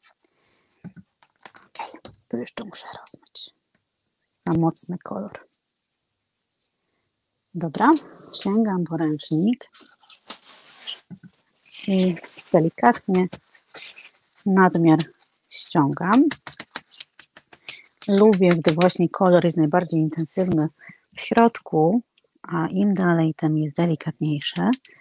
Ok, to jeszcze muszę rozmyć. Za mocny kolor. Dobra, sięgam po ręcznik i delikatnie nadmiar ściągam. Lubię, gdy właśnie kolor jest najbardziej intensywny w środku, a im dalej, tym jest delikatniejszy.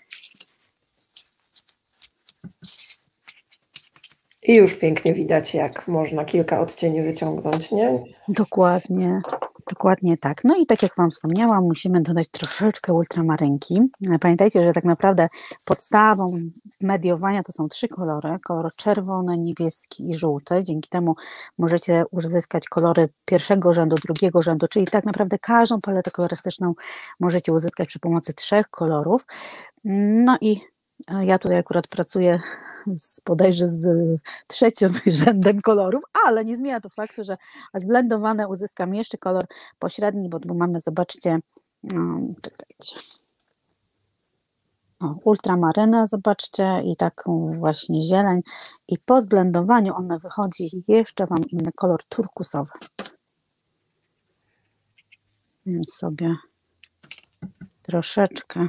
I już pięknie widać, jak można kilka odcieni wyciągnąć, nie? Dokładnie, dokładnie tak. No i tak jak Wam wspomniałam, musimy dodać troszeczkę ultramarynki. Pamiętajcie, że tak naprawdę podstawą mediowania to są trzy kolory. Kolor czerwony, niebieski i żółty. Dzięki temu możecie uzyskać kolory pierwszego rzędu, drugiego rzędu, czyli tak naprawdę każdą paletę kolorystyczną możecie uzyskać przy pomocy trzech kolorów. No i ja tutaj akurat pracuję z, bodajże z trzecim rzędem kolorów, ale nie zmienia to faktu, że zblendowane uzyskam jeszcze kolor pośredni, bo tu mamy, zobaczcie, um, czekajcie, o, ultramarynę, zobaczcie, i taką właśnie zieleń, i po zblendowaniu one wychodzi jeszcze Wam inny kolor turkusowy. Więc sobie troszeczkę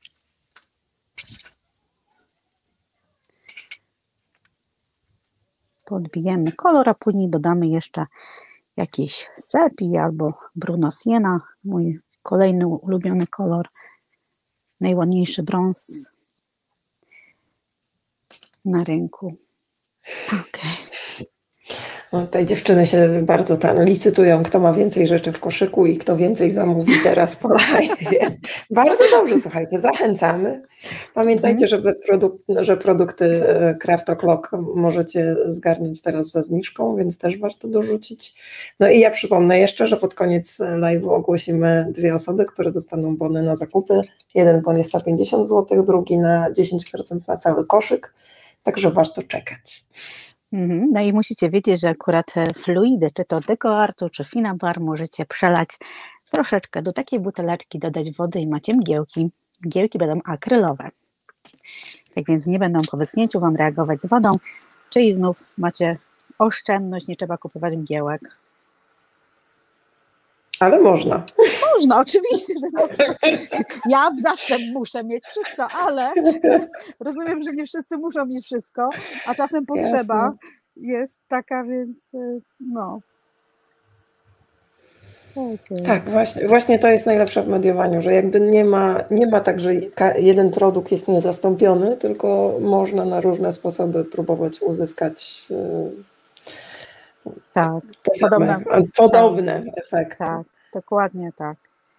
podbijemy kolor, a później dodamy jeszcze jakiś sepi albo Bruno Sienna, mój kolejny ulubiony kolor, najładniejszy brąz na rynku. Okay. No, tutaj dziewczyny się bardzo tam licytują, kto ma więcej rzeczy w koszyku i kto więcej zamówi teraz po live. Bardzo dobrze, słuchajcie, zachęcamy. Pamiętajcie, żeby produk że produkty Craft O'Clock możecie zgarnąć teraz za zniżką, więc też warto dorzucić. No i ja przypomnę jeszcze, że pod koniec live'u ogłosimy dwie osoby, które dostaną bony na zakupy. Jeden bon jest sto pięćdziesiąt złotych, drugi na dziesięć procent na cały koszyk, także warto czekać. No i musicie wiedzieć, że akurat fluidy, czy to DecoArtu, czy Finabar, możecie przelać troszeczkę do takiej buteleczki, dodać wody i macie mgiełki. Mgiełki będą akrylowe. Tak więc nie będą po wyschnięciu Wam reagować z wodą, czyli znów macie oszczędność, nie trzeba kupować mgiełek. Ale można. Można, oczywiście, że można. Ja zawsze muszę mieć wszystko, ale rozumiem, że nie wszyscy muszą mieć wszystko, a czasem potrzeba Jasne. jest taka, więc no. Okay. Tak, właśnie, właśnie to jest najlepsze w mediowaniu, że jakby nie ma, nie ma tak, że jeden produkt jest niezastąpiony, tylko można na różne sposoby próbować uzyskać tak, te podobne, same, podobne tak, efekty. Tak, dokładnie tak.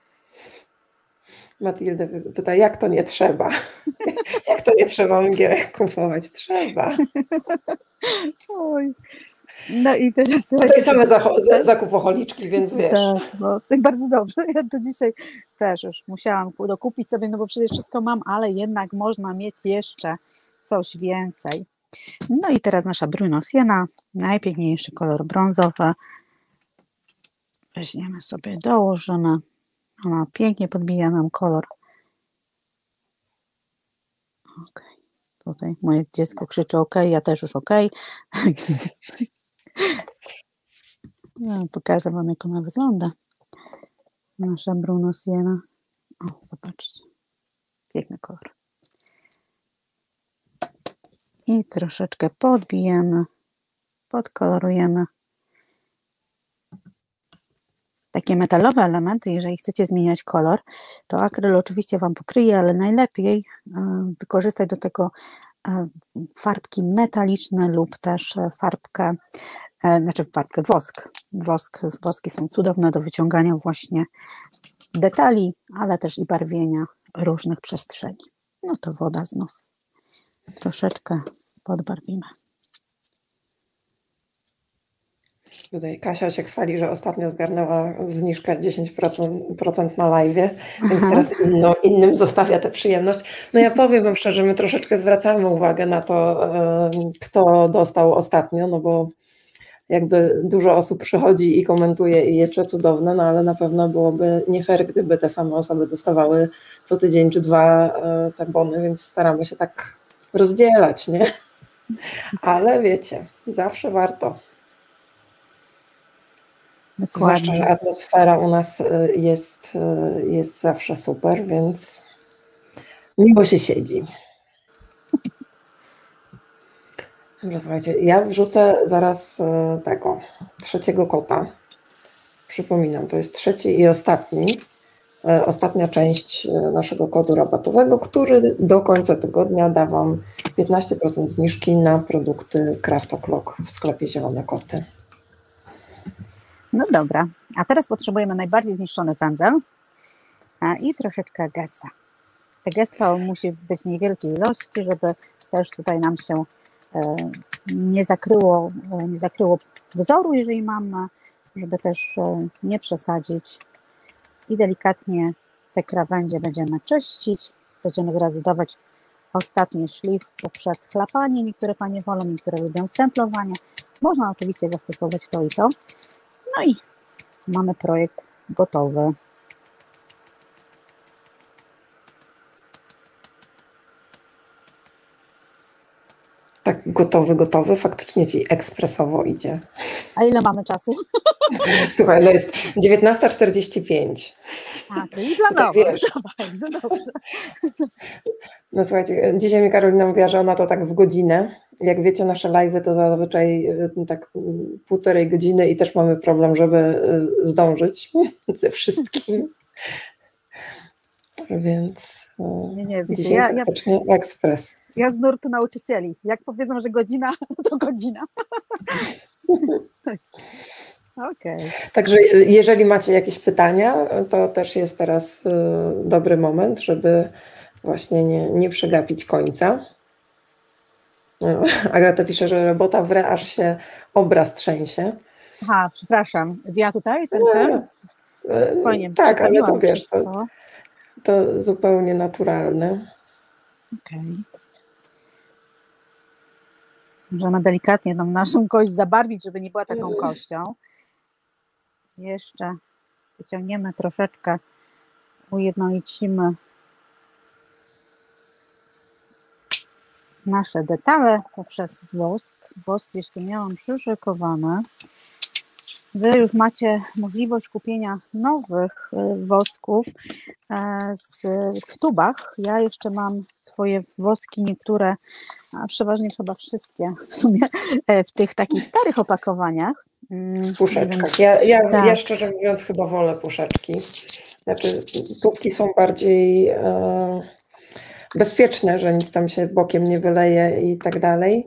Matylda pyta, jak to nie trzeba? Jak to nie trzeba mgiełek kupować? Trzeba. Oj. No i teraz... Tutaj same zakupoholiczki, więc wiesz. Tak, no, tak bardzo dobrze. Ja to dzisiaj też już musiałam dokupić sobie, no bo przecież wszystko mam, ale jednak można mieć jeszcze coś więcej. No i teraz nasza Bruno Sienna, najpiękniejszy kolor brązowy. Weźmiemy sobie, dołożymy. Ona pięknie podbija nam kolor. Ok. Tutaj moje dziecko krzyczy ok, ja też już ok. Ja pokażę Wam, jak ona wygląda. Nasza Bruno Sienna. O, zobaczcie. Piękny kolor. I troszeczkę podbijemy, podkolorujemy. Takie metalowe elementy, jeżeli chcecie zmieniać kolor, to akryl oczywiście Wam pokryje, ale najlepiej wykorzystać do tego farbki metaliczne lub też farbkę, znaczy farbkę wosk. Wosk, woski są cudowne do wyciągania właśnie detali, ale też i barwienia różnych przestrzeni. No to woda znów. Troszeczkę podbarwimy. Tutaj Kasia się chwali, że ostatnio zgarnęła zniżkę dziesięć procent na live'ie, więc teraz inno, innym zostawia tę przyjemność. No ja powiem Wam szczerze, my troszeczkę zwracamy uwagę na to, kto dostał ostatnio, no bo jakby dużo osób przychodzi i komentuje i jest to cudowne, no ale na pewno byłoby nie fair, gdyby te same osoby dostawały co tydzień czy dwa te bony, więc staramy się tak rozdzielać, nie? Ale wiecie, zawsze warto. Dokładnie. Zwłaszcza, że atmosfera u nas jest, jest zawsze super, więc miło się siedzi. Dobrze, słuchajcie, ja wrzucę zaraz tego trzeciego kota. Przypominam, to jest trzeci i ostatni, ostatnia część naszego kodu rabatowego, który do końca tygodnia da Wam piętnaście procent zniżki na produkty Craft O'Clock w sklepie Zielone Koty. No dobra, a teraz potrzebujemy najbardziej zniszczony pędzel i troszeczkę gessa. Te gesso musi być niewielkiej ilości, żeby też tutaj nam się nie zakryło, nie zakryło wzoru, jeżeli mamy, żeby też nie przesadzić. I delikatnie te krawędzie będziemy czyścić, będziemy teraz dodawać ostatni szlif poprzez chlapanie. Niektóre panie wolą, niektóre lubią stemplowanie. Można oczywiście zastosować to i to. No i mamy projekt gotowy. Tak, gotowy, gotowy. Faktycznie Ci ekspresowo idzie. A ile mamy czasu? Słuchaj, no jest dziewiętnasta czterdzieści pięć. A, czyli planowo. Bardzo dobrze. No słuchajcie, dzisiaj mi Karolina mówiła, że ona to tak w godzinę. Jak wiecie, nasze live'y to zazwyczaj tak półtorej godziny i też mamy problem, żeby zdążyć ze wszystkim. Więc nie, nie, dzisiaj ja, faktycznie ja, ekspres. Ja z nurtu nauczycieli. Jak powiedzą, że godzina, to godzina. Okej. Okay. Także jeżeli macie jakieś pytania, to też jest teraz dobry moment, żeby właśnie nie, nie przegapić końca. Agata pisze, że robota wre, aż się obraz trzęsie. Aha, przepraszam. Ja tutaj? Ten, ten? Spokojnie, tak, ale to wiesz, to, to zupełnie naturalne. Okej. Okay. Możemy delikatnie tą naszą kość zabarwić, żeby nie była taką kością. Jeszcze wyciągniemy troszeczkę, ujednolicimy nasze detale poprzez wosk. Wosk gdzieś tu miałam przyszykowany. Wy już macie możliwość kupienia nowych wosków w tubach. Ja jeszcze mam swoje woski, niektóre, a przeważnie chyba wszystkie w sumie, w tych takich starych opakowaniach. W puszeczkach. Ja, ja, tak. ja szczerze mówiąc chyba wolę puszeczki. Znaczy tubki są bardziej e, bezpieczne, że nic tam się bokiem nie wyleje i tak dalej.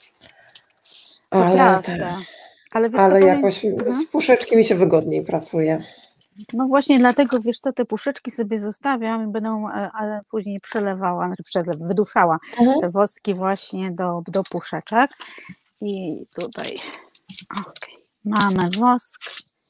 Ale, te, ale, wiesz, ale jakoś powiem... z puszeczki mi się wygodniej pracuje. No właśnie dlatego, wiesz co, te puszeczki sobie zostawiam i będę ale później przelewała, znaczy przelew, wyduszała mhm. te woski właśnie do, do puszeczek. I tutaj okay. mamy wosk.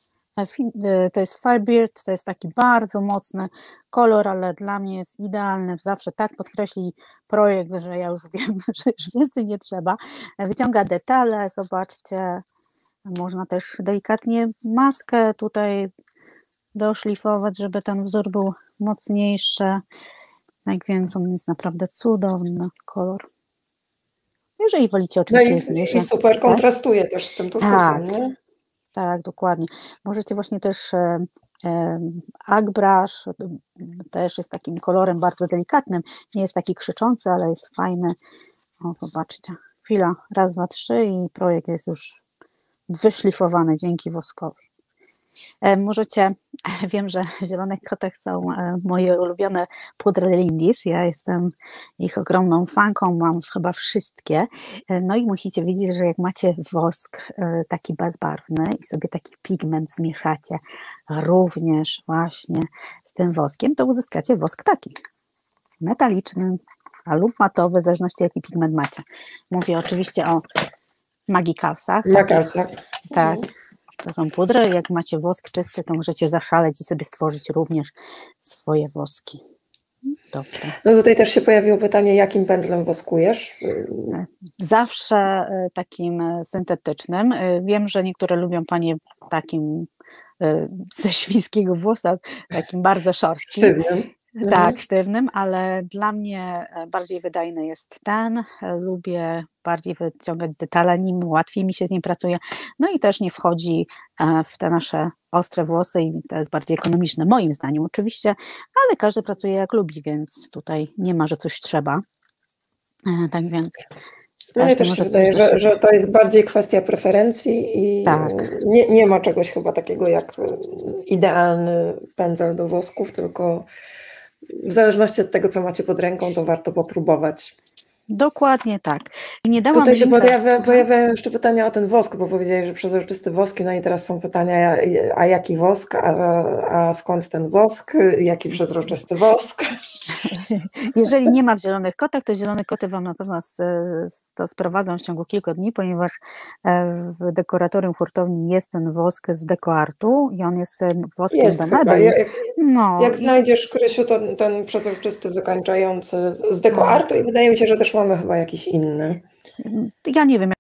To jest Firebeard, to jest taki bardzo mocny kolor, ale dla mnie jest idealny. Zawsze tak podkreśli projekt, że ja już wiem, że już więcej nie trzeba. Wyciąga detale, zobaczcie. Można też delikatnie maskę tutaj doszlifować, żeby ten wzór był mocniejszy. Tak więc on jest naprawdę cudowny kolor. Jeżeli wolicie, oczywiście no i, jest mniejszy. I super tak? kontrastuje też z tym turkusem, tak, nie? Tak, dokładnie. Możecie właśnie też e, e, Agbrush, też jest takim kolorem bardzo delikatnym, nie jest taki krzyczący, ale jest fajny. O, zobaczcie, chwila, raz, dwa, trzy i projekt jest już wyszlifowany dzięki woskowi. Możecie, wiem, że w Zielonych Kotach są moje ulubione pudry Lindis, ja jestem ich ogromną fanką, mam chyba wszystkie, no i musicie wiedzieć, że jak macie wosk taki bezbarwny i sobie taki pigment zmieszacie również właśnie z tym woskiem, to uzyskacie wosk taki, metaliczny lub matowy, w zależności jaki pigment macie. Mówię oczywiście o Magicalsach. Magicalsach. Tak. To są pudry, jak macie wosk czysty, to możecie zaszaleć i sobie stworzyć również swoje woski. Dobrze. No tutaj też się pojawiło pytanie, jakim pędzlem woskujesz? Zawsze takim syntetycznym. Wiem, że niektóre lubią panie takim ze świńskiego włosa, takim bardzo szorstkim. Sztywnym. Tak, sztywnym, ale dla mnie bardziej wydajny jest ten. Lubię bardziej wyciągać detale, nim łatwiej mi się z nim pracuje. No i też nie wchodzi w te nasze ostre włosy i to jest bardziej ekonomiczne, moim zdaniem oczywiście, ale każdy pracuje jak lubi, więc tutaj nie ma, że coś trzeba. Tak więc... No i też się wydaje, że, że to jest bardziej kwestia preferencji i tak. nie, nie ma czegoś chyba takiego jak idealny pędzel do wosków, tylko w zależności od tego, co macie pod ręką, to warto popróbować. Dokładnie tak. I nie dałam Tutaj się linka. pojawia, pojawiają jeszcze pytania o ten wosk, bo powiedziałeś, że przezroczysty woski, no i teraz są pytania, a jaki wosk, a, a skąd ten wosk, jaki przezroczysty wosk? Jeżeli nie ma w Zielonych Kotach, to Zielone Koty Wam na pewno to sprowadzą w ciągu kilku dni, ponieważ w dekoratorium hurtowni jest ten wosk z DecoArtu i on jest woskiem jest do mebel. Jak, no, jak i... znajdziesz, Krysiu, to ten przezroczysty wykańczający z DecoArtu i wydaje mi się, że też mamy chyba jakiś inny. Ja nie wiem.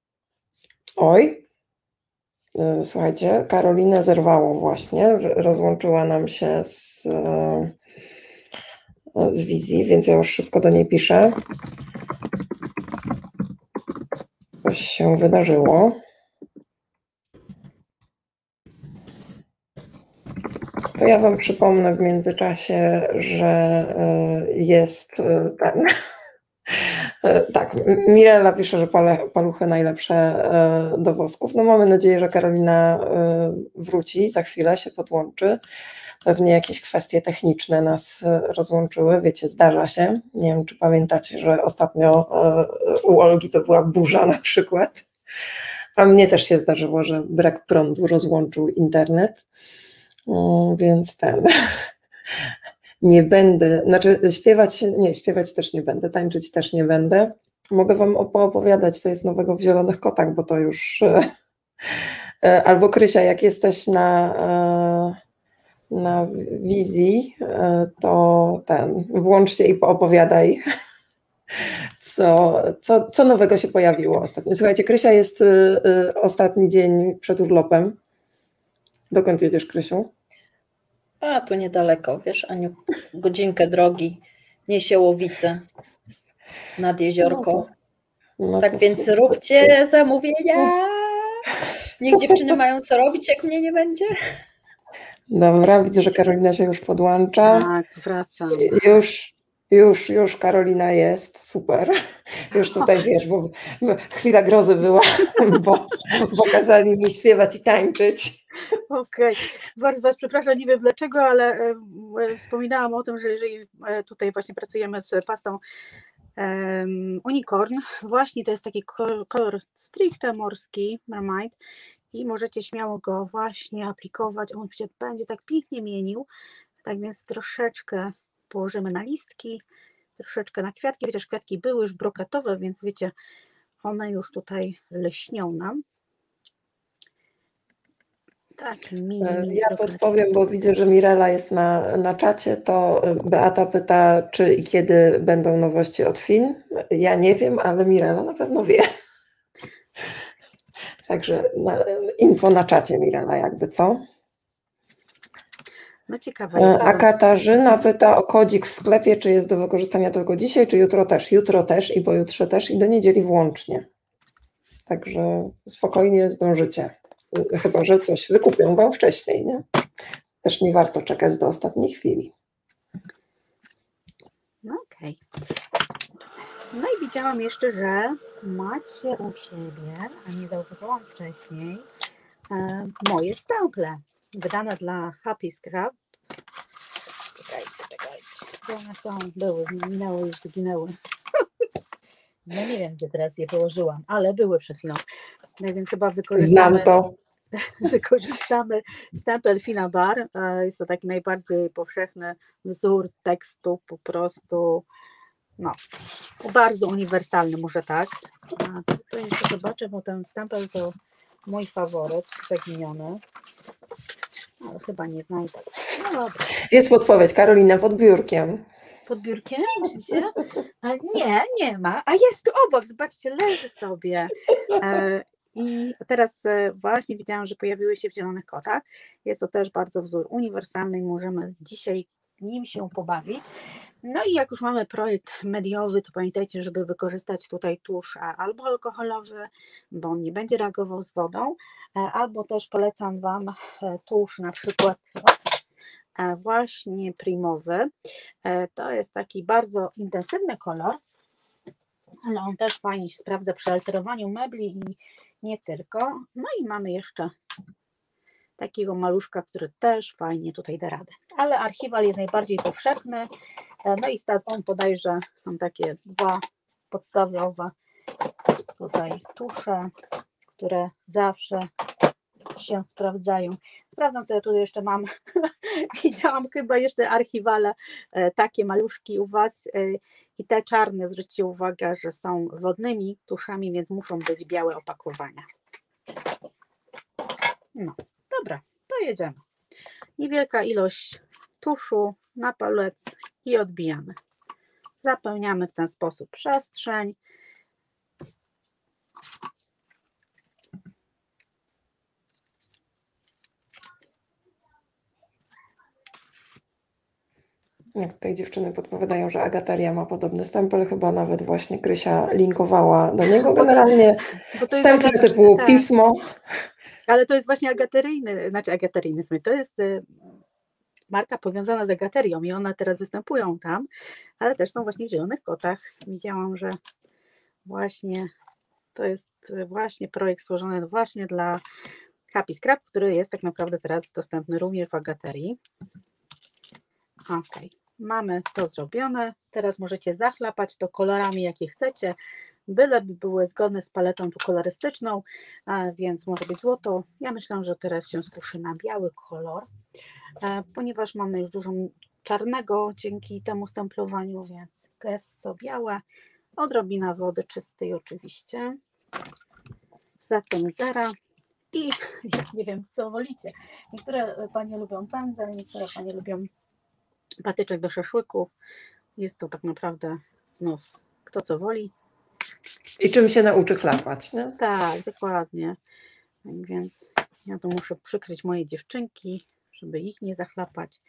Oj, słuchajcie, Karolinę zerwało właśnie, rozłączyła nam się z, z wizji, więc ja już szybko do niej piszę. Coś się wydarzyło. To ja Wam przypomnę w międzyczasie, że jest ten... Tak, Mirela pisze, że paluchy najlepsze do wosków. No mamy nadzieję, że Karolina wróci, za chwilę się podłączy. Pewnie jakieś kwestie techniczne nas rozłączyły, wiecie, zdarza się. Nie wiem, czy pamiętacie, że ostatnio u Olgi to była burza na przykład. A mnie też się zdarzyło, że brak prądu rozłączył internet, o, więc ten... Nie będę, znaczy śpiewać, nie, śpiewać też nie będę, tańczyć też nie będę. Mogę Wam opowiadać, co jest nowego w Zielonych Kotach, bo to już... Albo Krysia, jak jesteś na, na wizji, to ten, włącz się i poopowiadaj, co, co, co nowego się pojawiło ostatnio. Słuchajcie, Krysia jest ostatni dzień przed urlopem. Dokąd jedziesz, Krysiu? A, tu niedaleko, wiesz, Aniu, godzinkę drogi, Niesiołowice nad jeziorko. No to, no tak więc super. Róbcie zamówienia. Niech dziewczyny mają co robić, jak mnie nie będzie. Dobra, widzę, że Karolina się już podłącza. Tak, wracam. Już, już, już Karolina jest, super. Już tutaj wiesz, bo chwila grozy była, bo, bo kazali mi śpiewać i tańczyć. Okej, okay. Bardzo Was przepraszam, nie wiem dlaczego, ale e, wspominałam o tym, że jeżeli e, tutaj właśnie pracujemy z pastą e, Unicorn, właśnie to jest taki kolor, kolor stricte morski, Mermaid, i możecie śmiało go właśnie aplikować, on się będzie tak pięknie mienił, tak więc troszeczkę położymy na listki, troszeczkę na kwiatki, chociaż kwiatki były już brokatowe, więc wiecie, one już tutaj leśnią nam. Tak, mini, mini ja podpowiem, bo widzę, że Mirela jest na, na czacie, to Beata pyta, czy i kiedy będą nowości od Fin. Ja nie wiem, ale Mirela na pewno wie. Także na, info na czacie, Mirela, jakby co. No ciekawe. A Katarzyna pyta o kodzik w sklepie, czy jest do wykorzystania tylko dzisiaj, czy jutro też. Jutro też i pojutrze też i do niedzieli włącznie. Także spokojnie zdążycie. Chyba że coś wykupią Wam wcześniej, nie? Też nie warto czekać do ostatniej chwili. No okej. Okay. No i widziałam jeszcze, że macie u siebie, a nie zauważyłam wcześniej, e, moje stemple wydane dla Happy Scrap. Czekajcie, czekajcie. Gdzie one są? Były, minęły, już zginęły. No nie wiem, gdzie teraz je położyłam, ale były przed chwilą. No więc chyba wykorzystamy... Znam to. Wykorzystamy stempel Finabar. Jest to taki najbardziej powszechny wzór tekstu, po prostu no, bardzo uniwersalny, może tak. A tutaj jeszcze zobaczę, bo ten stempel to mój faworyt, zaginiony. Ale chyba nie znajdę. No dobra. Jest podpowiedź, Karolina, pod biurkiem. Pod biurkiem, myślicie? A nie, nie ma. A jest tu obok, zobaczcie, leży sobie. E, I teraz właśnie widziałam, że pojawiły się w Zielonych Kotach. Jest to też bardzo wzór uniwersalny i możemy dzisiaj nim się pobawić. No i jak już mamy projekt mediowy, to pamiętajcie, żeby wykorzystać tutaj tusz albo alkoholowy, bo on nie będzie reagował z wodą, albo też polecam Wam tusz na przykład właśnie primowy. To jest taki bardzo intensywny kolor, ale on też fajnie się sprawdza przy alterowaniu mebli i nie tylko. No i mamy jeszcze takiego maluszka, który też fajnie tutaj da radę. Ale archiwal jest najbardziej powszechny. No i on podaje, że są takie dwa podstawowe tutaj tusze, które zawsze się sprawdzają. Sprawdzam, co ja tutaj jeszcze mam. Widziałam chyba jeszcze archiwale, takie maluszki u Was i te czarne, zwróćcie uwagę, że są wodnymi tuszami, więc muszą być białe opakowania. No, dobra, to jedziemy. Niewielka ilość tuszu na palec i odbijamy. Zapełniamy w ten sposób przestrzeń. Jak tutaj dziewczyny podpowiadają, że Agateria ma podobny stempel, chyba nawet właśnie Krysia linkowała do niego. Generalnie stemple typu tak. Pismo. Ale to jest właśnie agateryjny, znaczy agateryjny, to jest marka powiązana z agaterią i one teraz występują tam, ale też są właśnie w Zielonych Kotach. Widziałam, że właśnie to jest właśnie projekt stworzony właśnie dla Happy Scrap, który jest tak naprawdę teraz dostępny również w agaterii. Ok, mamy to zrobione. Teraz możecie zachlapać to kolorami, jakie chcecie. byleby były zgodne z paletą tu kolorystyczną, a więc może być złoto. Ja myślę, że teraz się spuszy na biały kolor, ponieważ mamy już dużo czarnego dzięki temu stemplowaniu, więc gesso białe, odrobina wody czystej oczywiście, zatem zera i ja nie wiem, co wolicie. Niektóre panie lubią pędzel, niektóre panie lubią patyczek do szaszłyków. Jest to tak naprawdę znów kto co woli. I czym się nauczy chlapać, nie? Tak, dokładnie. Tak więc ja tu muszę przykryć moje dziewczynki, żeby ich nie zachlapać.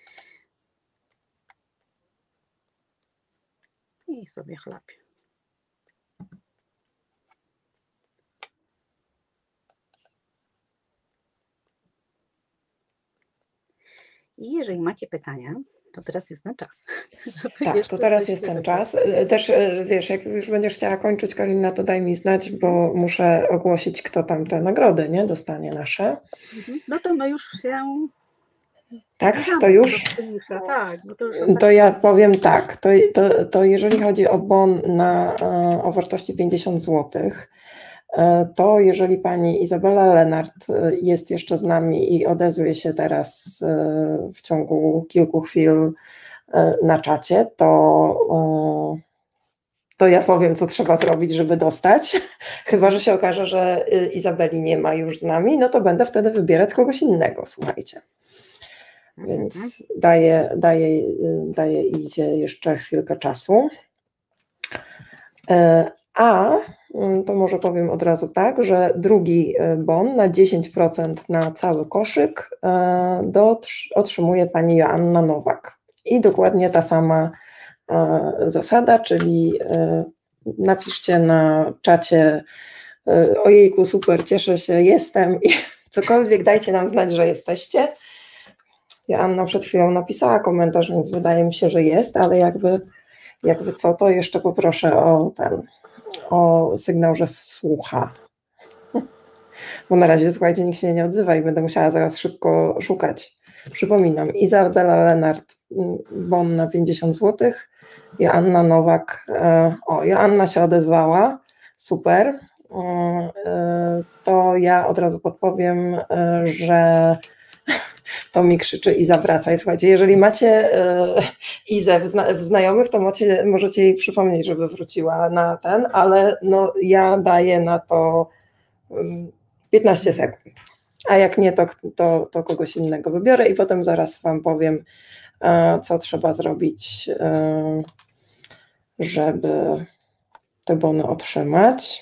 I sobie chlapię. I jeżeli macie pytania, to teraz jest ten czas. Tak, to teraz jest ten czas. Też wiesz, jak już będziesz chciała kończyć, Karolina, to daj mi znać, bo muszę ogłosić, kto tam te nagrody, nie, dostanie nasze. No to my już się... Tak, to już? Tak, bo to, już to ja powiem tak, to, to, to jeżeli chodzi o bon na, o wartości pięćdziesiąt złotych, to jeżeli pani Izabela Lenart jest jeszcze z nami i odezwie się teraz w ciągu kilku chwil na czacie, to, to ja powiem, co trzeba zrobić, żeby dostać. Chyba że się okaże, że Izabeli nie ma już z nami, no to będę wtedy wybierać kogoś innego, słuchajcie. Więc daję, daję, daję Izie jeszcze chwilkę czasu. A to może powiem od razu tak, że drugi bon na dziesięć procent na cały koszyk do, otrzymuje pani Joanna Nowak. I dokładnie ta sama zasada, czyli napiszcie na czacie: ojejku, super, cieszę się, jestem, i cokolwiek, dajcie nam znać, że jesteście. Joanna przed chwilą napisała komentarz, więc wydaje mi się, że jest, ale jakby, jakby co, to jeszcze poproszę o ten, o sygnał, że słucha. Bo na razie, słuchajcie, nikt się nie odzywa i będę musiała zaraz szybko szukać. Przypominam, Izabela Lenart, bon na pięćdziesiąt złotych, Joanna Nowak, o, Joanna się odezwała, super. To ja od razu podpowiem, że to mi krzyczy: Iza, wracaj. Słuchajcie, jeżeli macie Izę w, zna w znajomych, to macie, możecie jej przypomnieć, żeby wróciła na ten, ale no, ja daję na to piętnaście sekund, a jak nie, to, to, to kogoś innego wybiorę i potem zaraz wam powiem, co trzeba zrobić, żeby te bony otrzymać.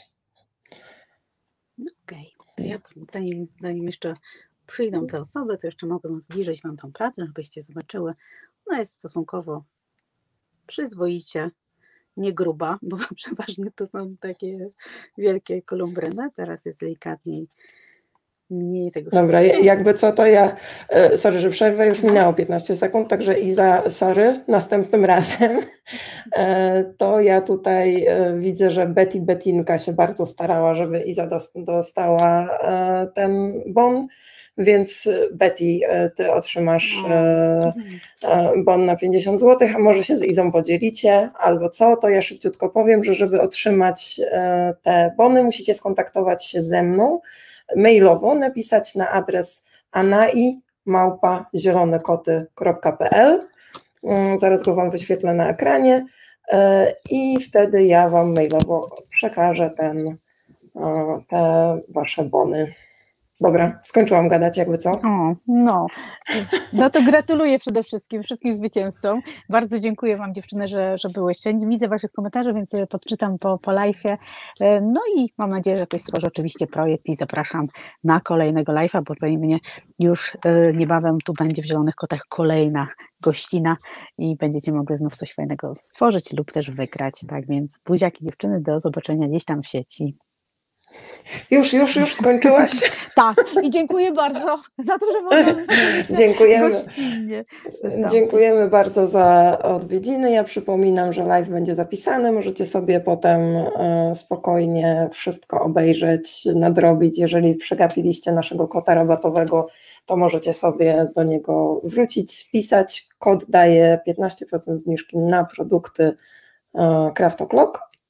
Okej, okay. Ja zanim, zanim jeszcze przyjdą te osoby, to jeszcze mogę zbliżyć wam tą pracę, żebyście zobaczyły. Ona jest stosunkowo przyzwoicie, nie gruba, bo przeważnie to są takie wielkie kolumbryny. Teraz jest delikatniej, mniej tego Dobra, wszystkiego. Jakby co, to ja, sorry, że przerwę, już minęło piętnaście sekund, także Iza, sorry, następnym razem. To ja tutaj widzę, że Betty Bettinka się bardzo starała, żeby Iza dostała ten bon. Więc Betty, ty otrzymasz bon na pięćdziesiąt złotych, a może się z Izą podzielicie, albo co, to ja szybciutko powiem, że żeby otrzymać te bony, musicie skontaktować się ze mną mailowo, napisać na adres anai małpa zielonekoty kropka p l. Zaraz go wam wyświetlę na ekranie i wtedy ja wam mailowo przekażę ten, te wasze bony. Dobra, skończyłam gadać, jakby co? O, no. No to gratuluję przede wszystkim wszystkim zwycięzcom. Bardzo dziękuję wam, dziewczyny, że, że byłyście. Nie widzę waszych komentarzy, więc sobie podczytam po, po live'ie. No i mam nadzieję, że ktoś stworzy oczywiście projekt i zapraszam na kolejnego live'a, bo tutaj mnie już niebawem tu będzie w Zielonych Kotach kolejna gościna i będziecie mogli znów coś fajnego stworzyć lub też wygrać. Tak więc buziaki, dziewczyny, do zobaczenia gdzieś tam w sieci. Już, już, już skończyłaś? Tak, i dziękuję bardzo za to, że mogłam Dziękujemy. gościnnie wystąpić. Dziękujemy bardzo za odwiedziny. Ja przypominam, że live będzie zapisany. Możecie sobie potem spokojnie wszystko obejrzeć, nadrobić. Jeżeli przegapiliście naszego kota rabatowego, to możecie sobie do niego wrócić, spisać. Kod daje piętnaście procent zniżki na produkty Craft O'Clock.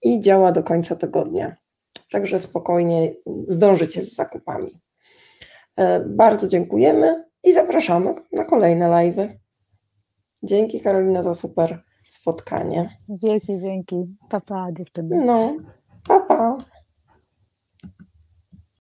i działa do końca tygodnia. Także spokojnie zdążycie z zakupami. Bardzo dziękujemy i zapraszamy na kolejne live'y. Dzięki Karolina za super spotkanie. Wielkie dzięki. Pa, pa dziewczyny. No, pa, pa.